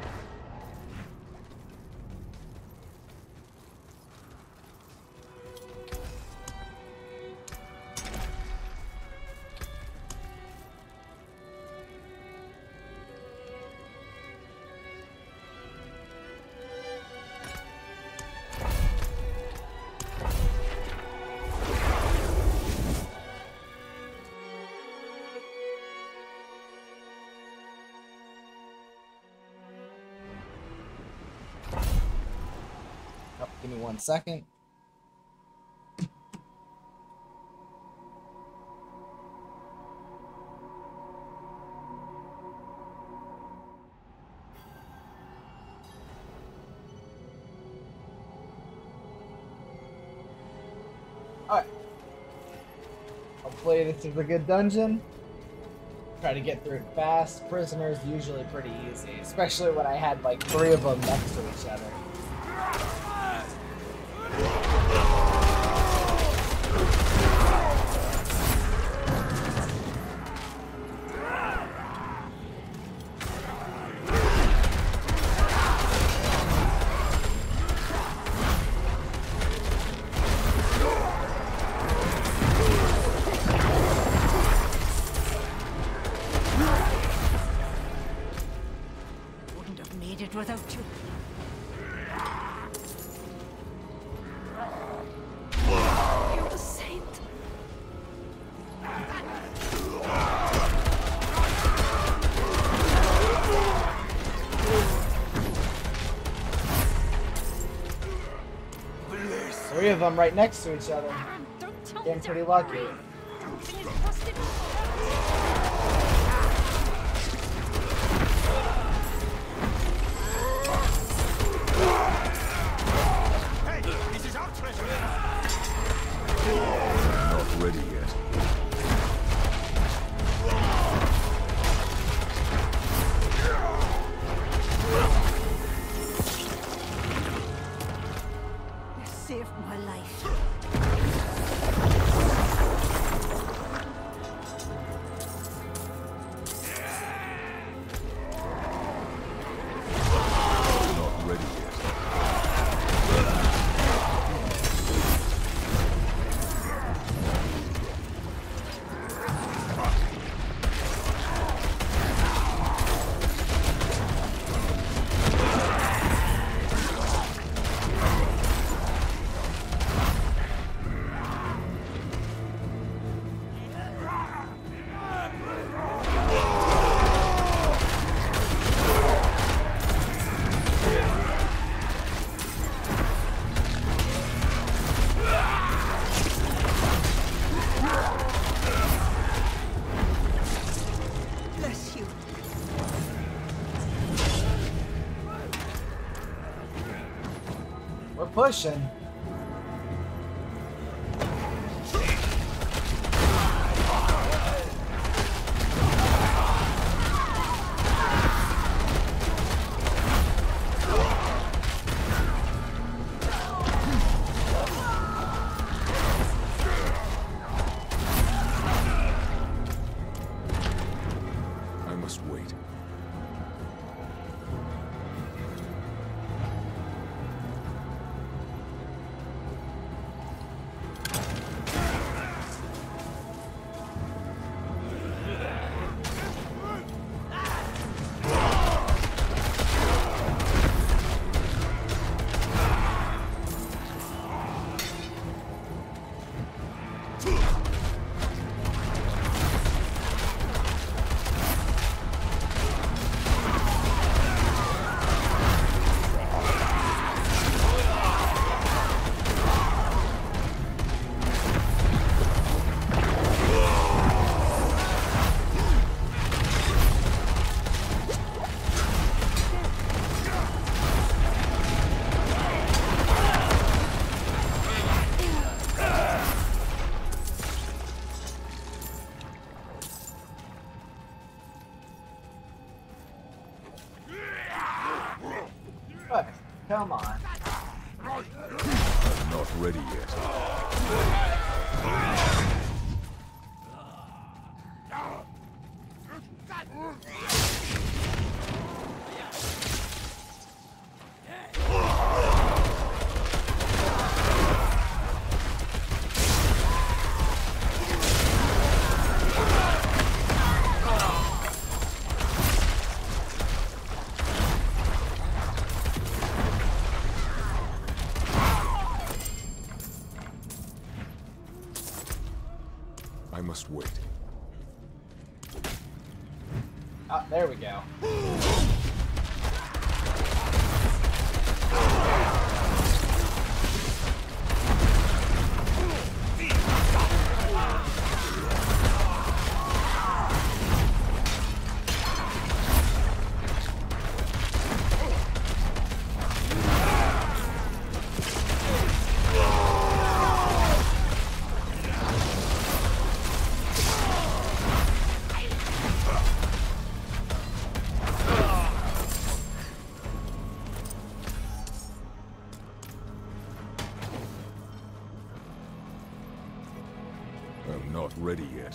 Give me 1 second. Alright. Hopefully this is a good dungeon. Try to get through it fast. Prisoners usually pretty easy, especially when I had like 3 of them next to each other. Without you. You're a saint. Three of them right next to each other. Getting pretty lucky. Not ready yet. You saved my life. Not ready yet. Bless you. We're pushing. I must wait. Look, come on. I'm not ready yet. must wait. Oh, there we go. I'm not ready yet.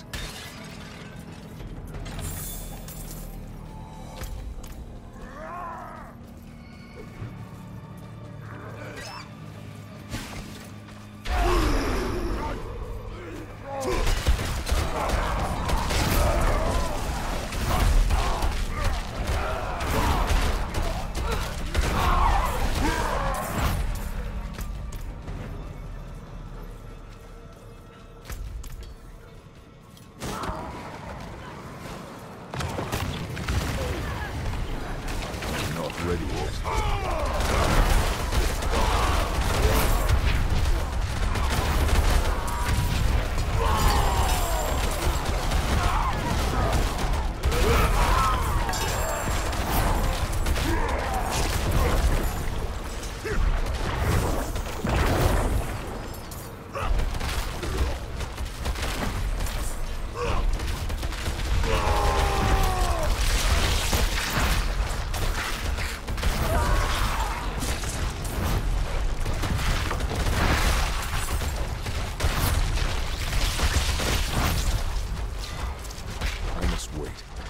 Not ready yet. I must wait.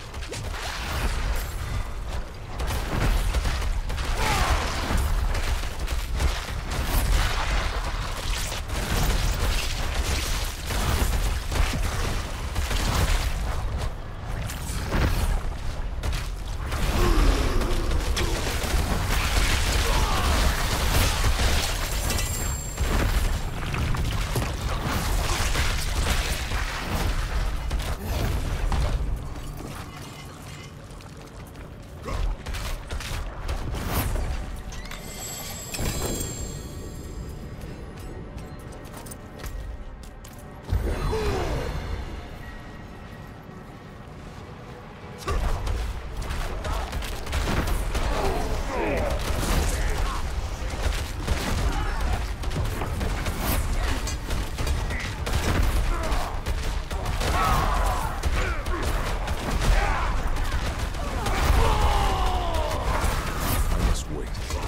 I must wait.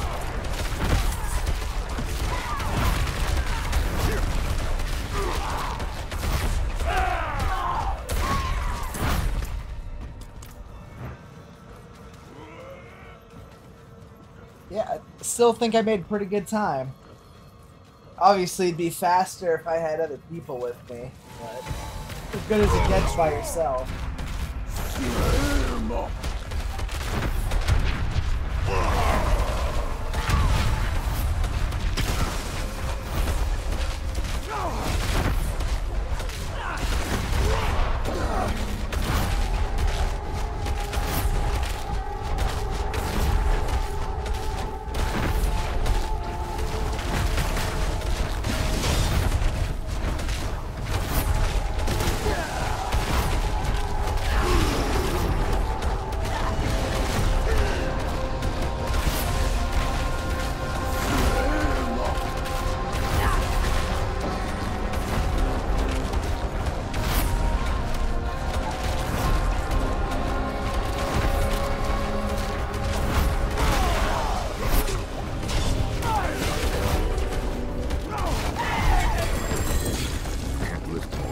Yeah, I still think I made pretty good time. Obviously, it'd be faster if I had other people with me, but as good as it gets by yourself. Can't lift more.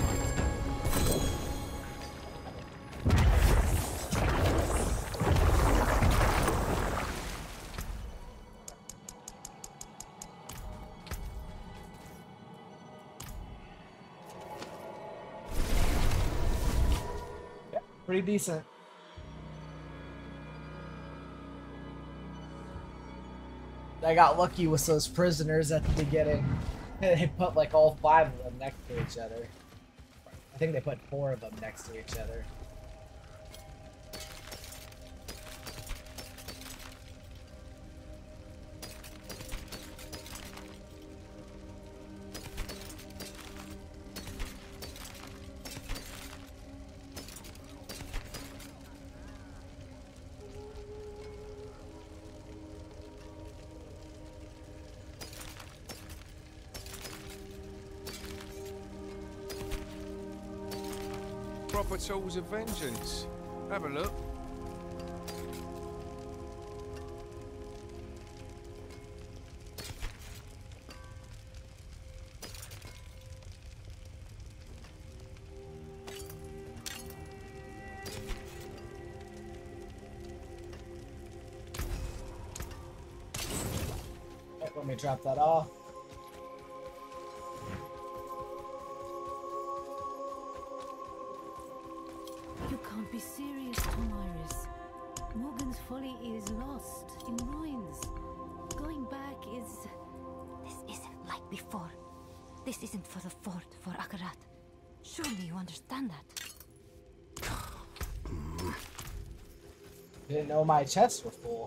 Yeah, pretty decent. I got lucky with those prisoners at the beginning. They put like all 5 of them next to each other. I think they put 4 of them next to each other. Proper tools of vengeance. Have a look. Let me drop that off. You can't be serious, Tomiris. Morgan's Folly is lost, in ruins. Going back is... This isn't like before. This isn't for the fort, for Akarat. Surely you understand that. Didn't know my chests were full.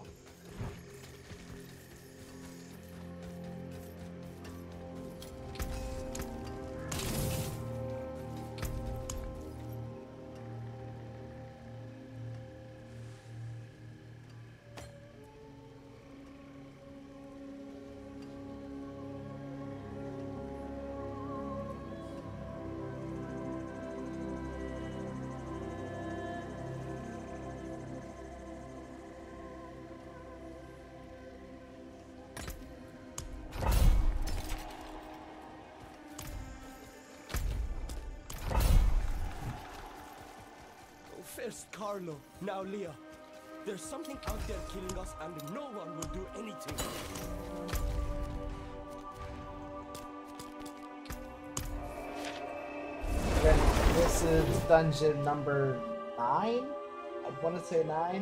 First Carlo, now Leah. There's something out there killing us and no one will do anything. This is dungeon number 9? I want to say 9.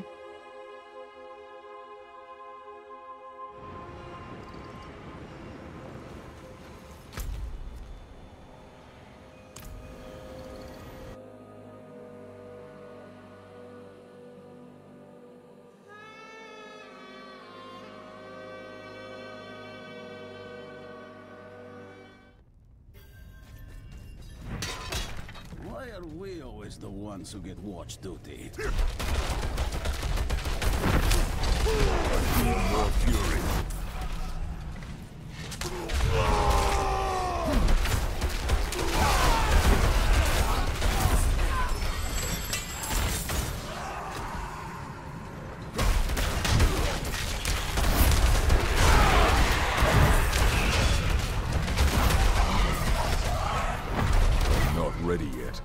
Why are we always the ones who get watch duty? More fury. Not ready yet.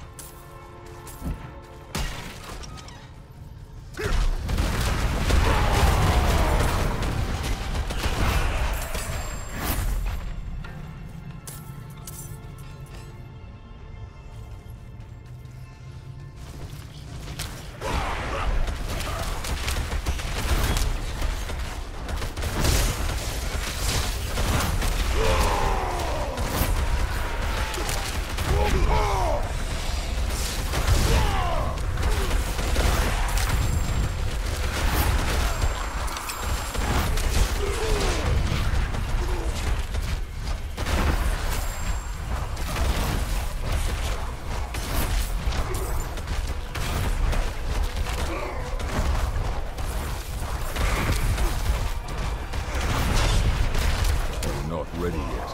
Not ready yet.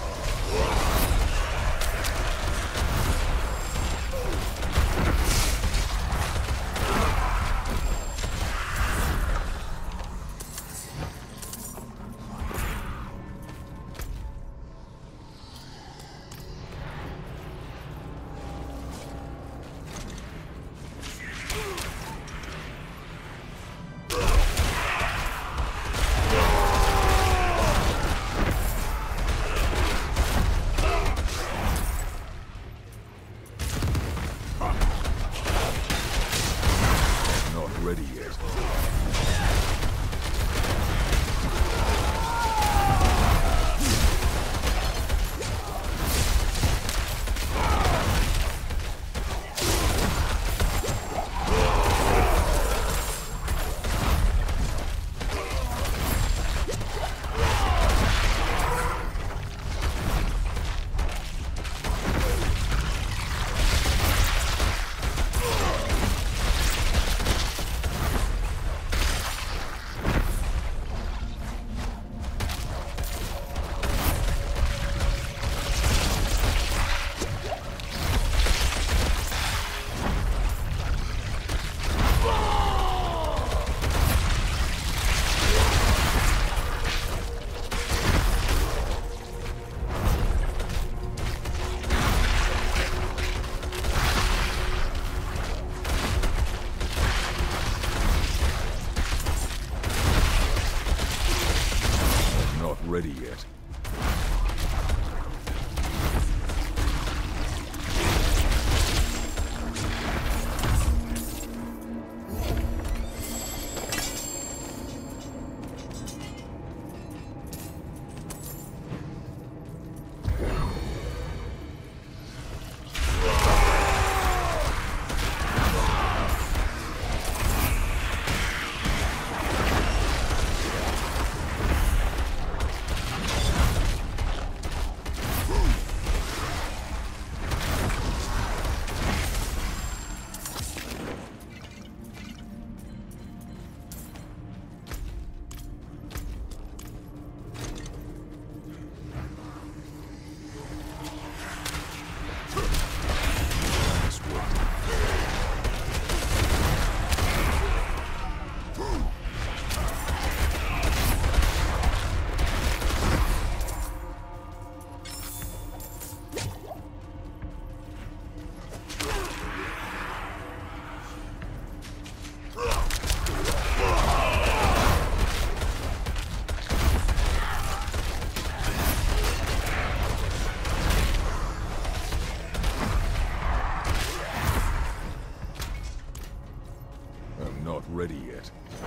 Not ready yet. ready yet. Not ready yet.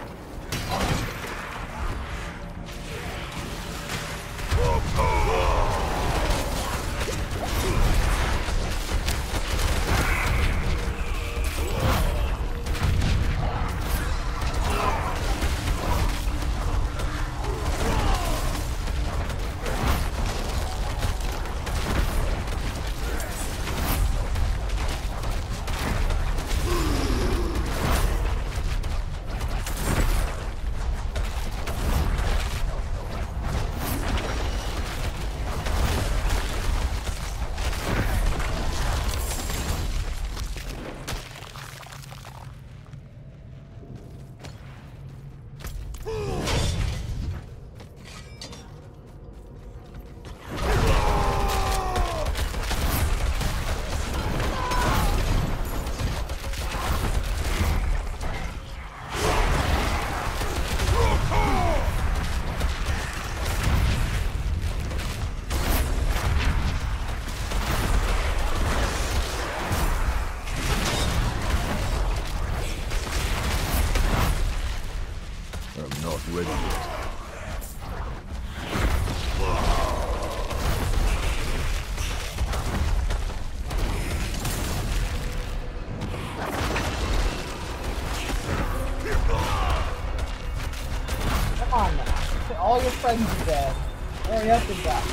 I'm not ready yet. Come on now. All your friends are dead. Hurry up and die.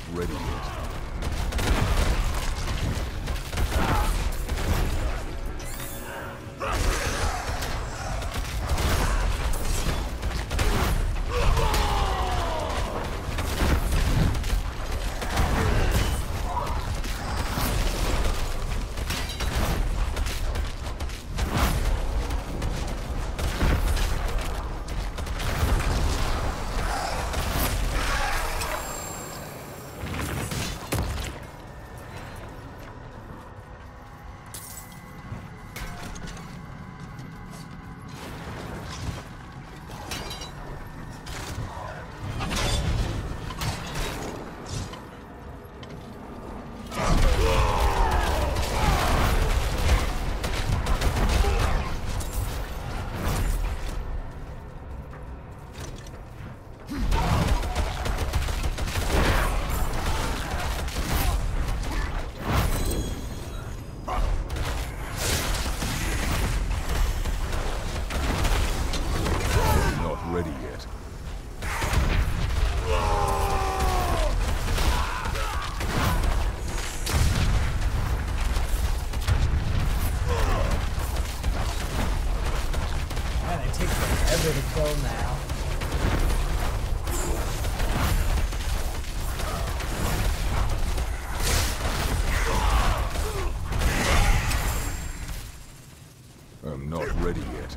ready yet. I'm not ready yet.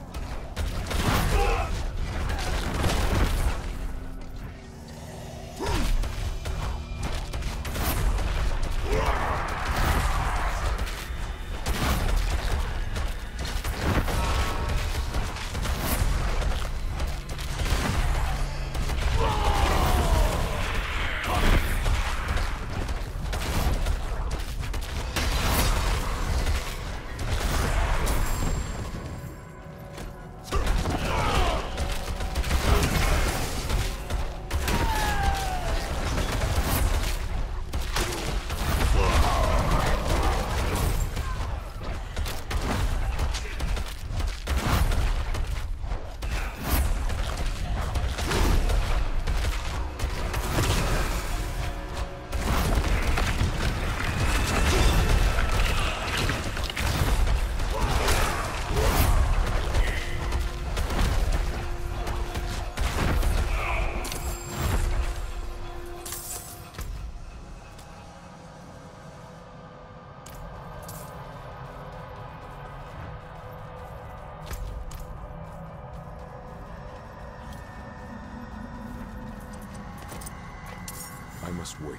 I must wait.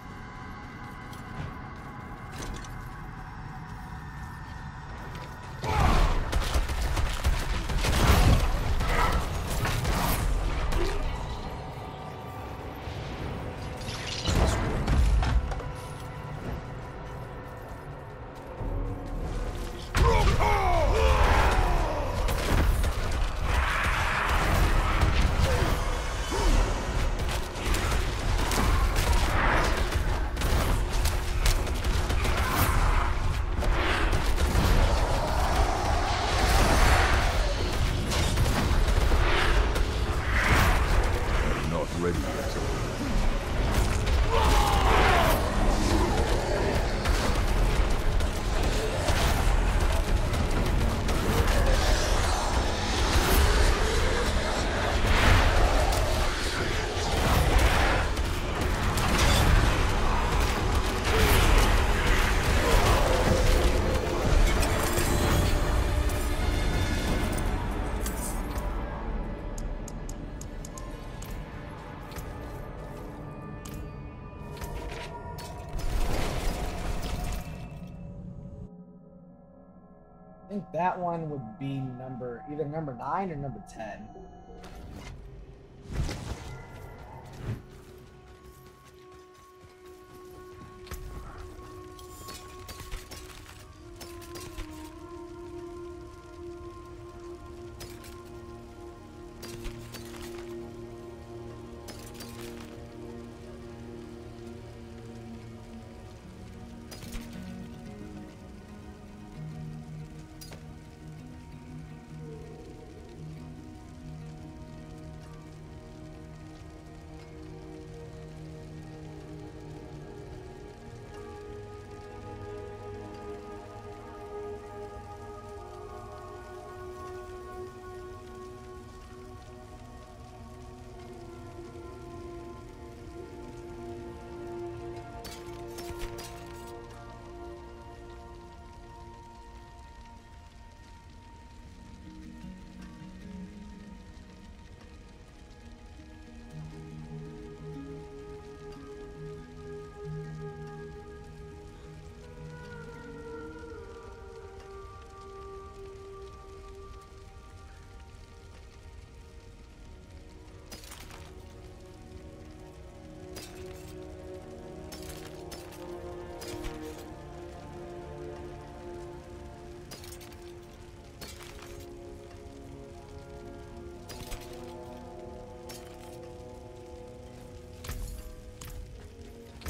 I think that one would be either number 9 or number 10.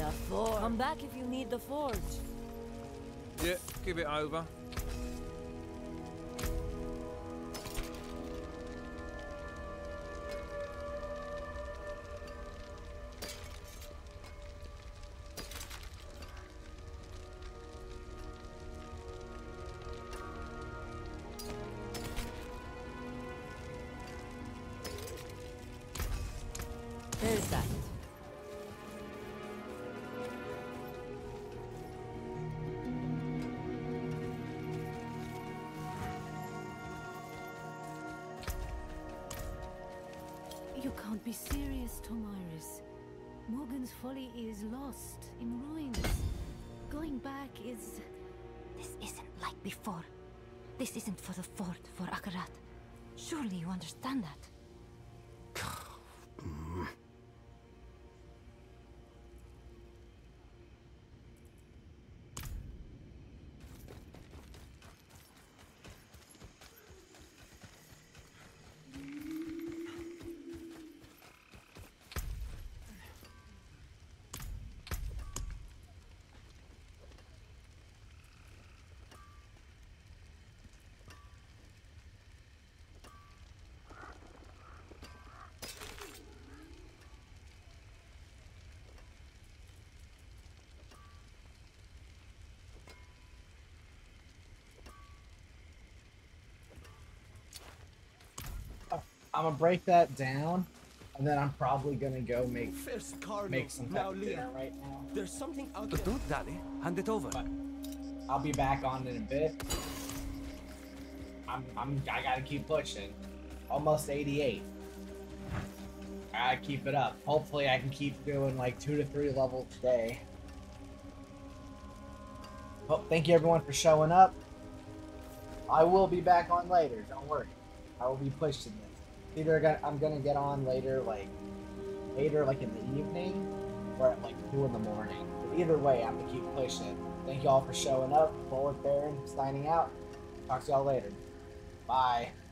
The forge. Come back if you need the forge. Yeah, give it over. There's that. You can't be serious, Tomiris. Morgan's Folly is lost, in ruins. Going back is... This isn't like before. This isn't for the fort, for Akarat. Surely you understand that. I'm gonna break that down, and then I'm probably gonna go make some type of dinner right now. There's something out there. Don't, Daddy. Hand it over. But I'll be back on in a bit. I gotta keep pushing. Almost 88. I gotta keep it up. Hopefully I can keep doing like 2 to 3 levels a day. Well, thank you everyone for showing up. I will be back on later, don't worry. I will be pushing this. Either I'm gonna get on later, like later, like in the evening, or at like 2 in the morning. But either way, I'm gonna keep pushing. Thank you all for showing up. Bullet Baron signing out. Talk to y'all later. Bye.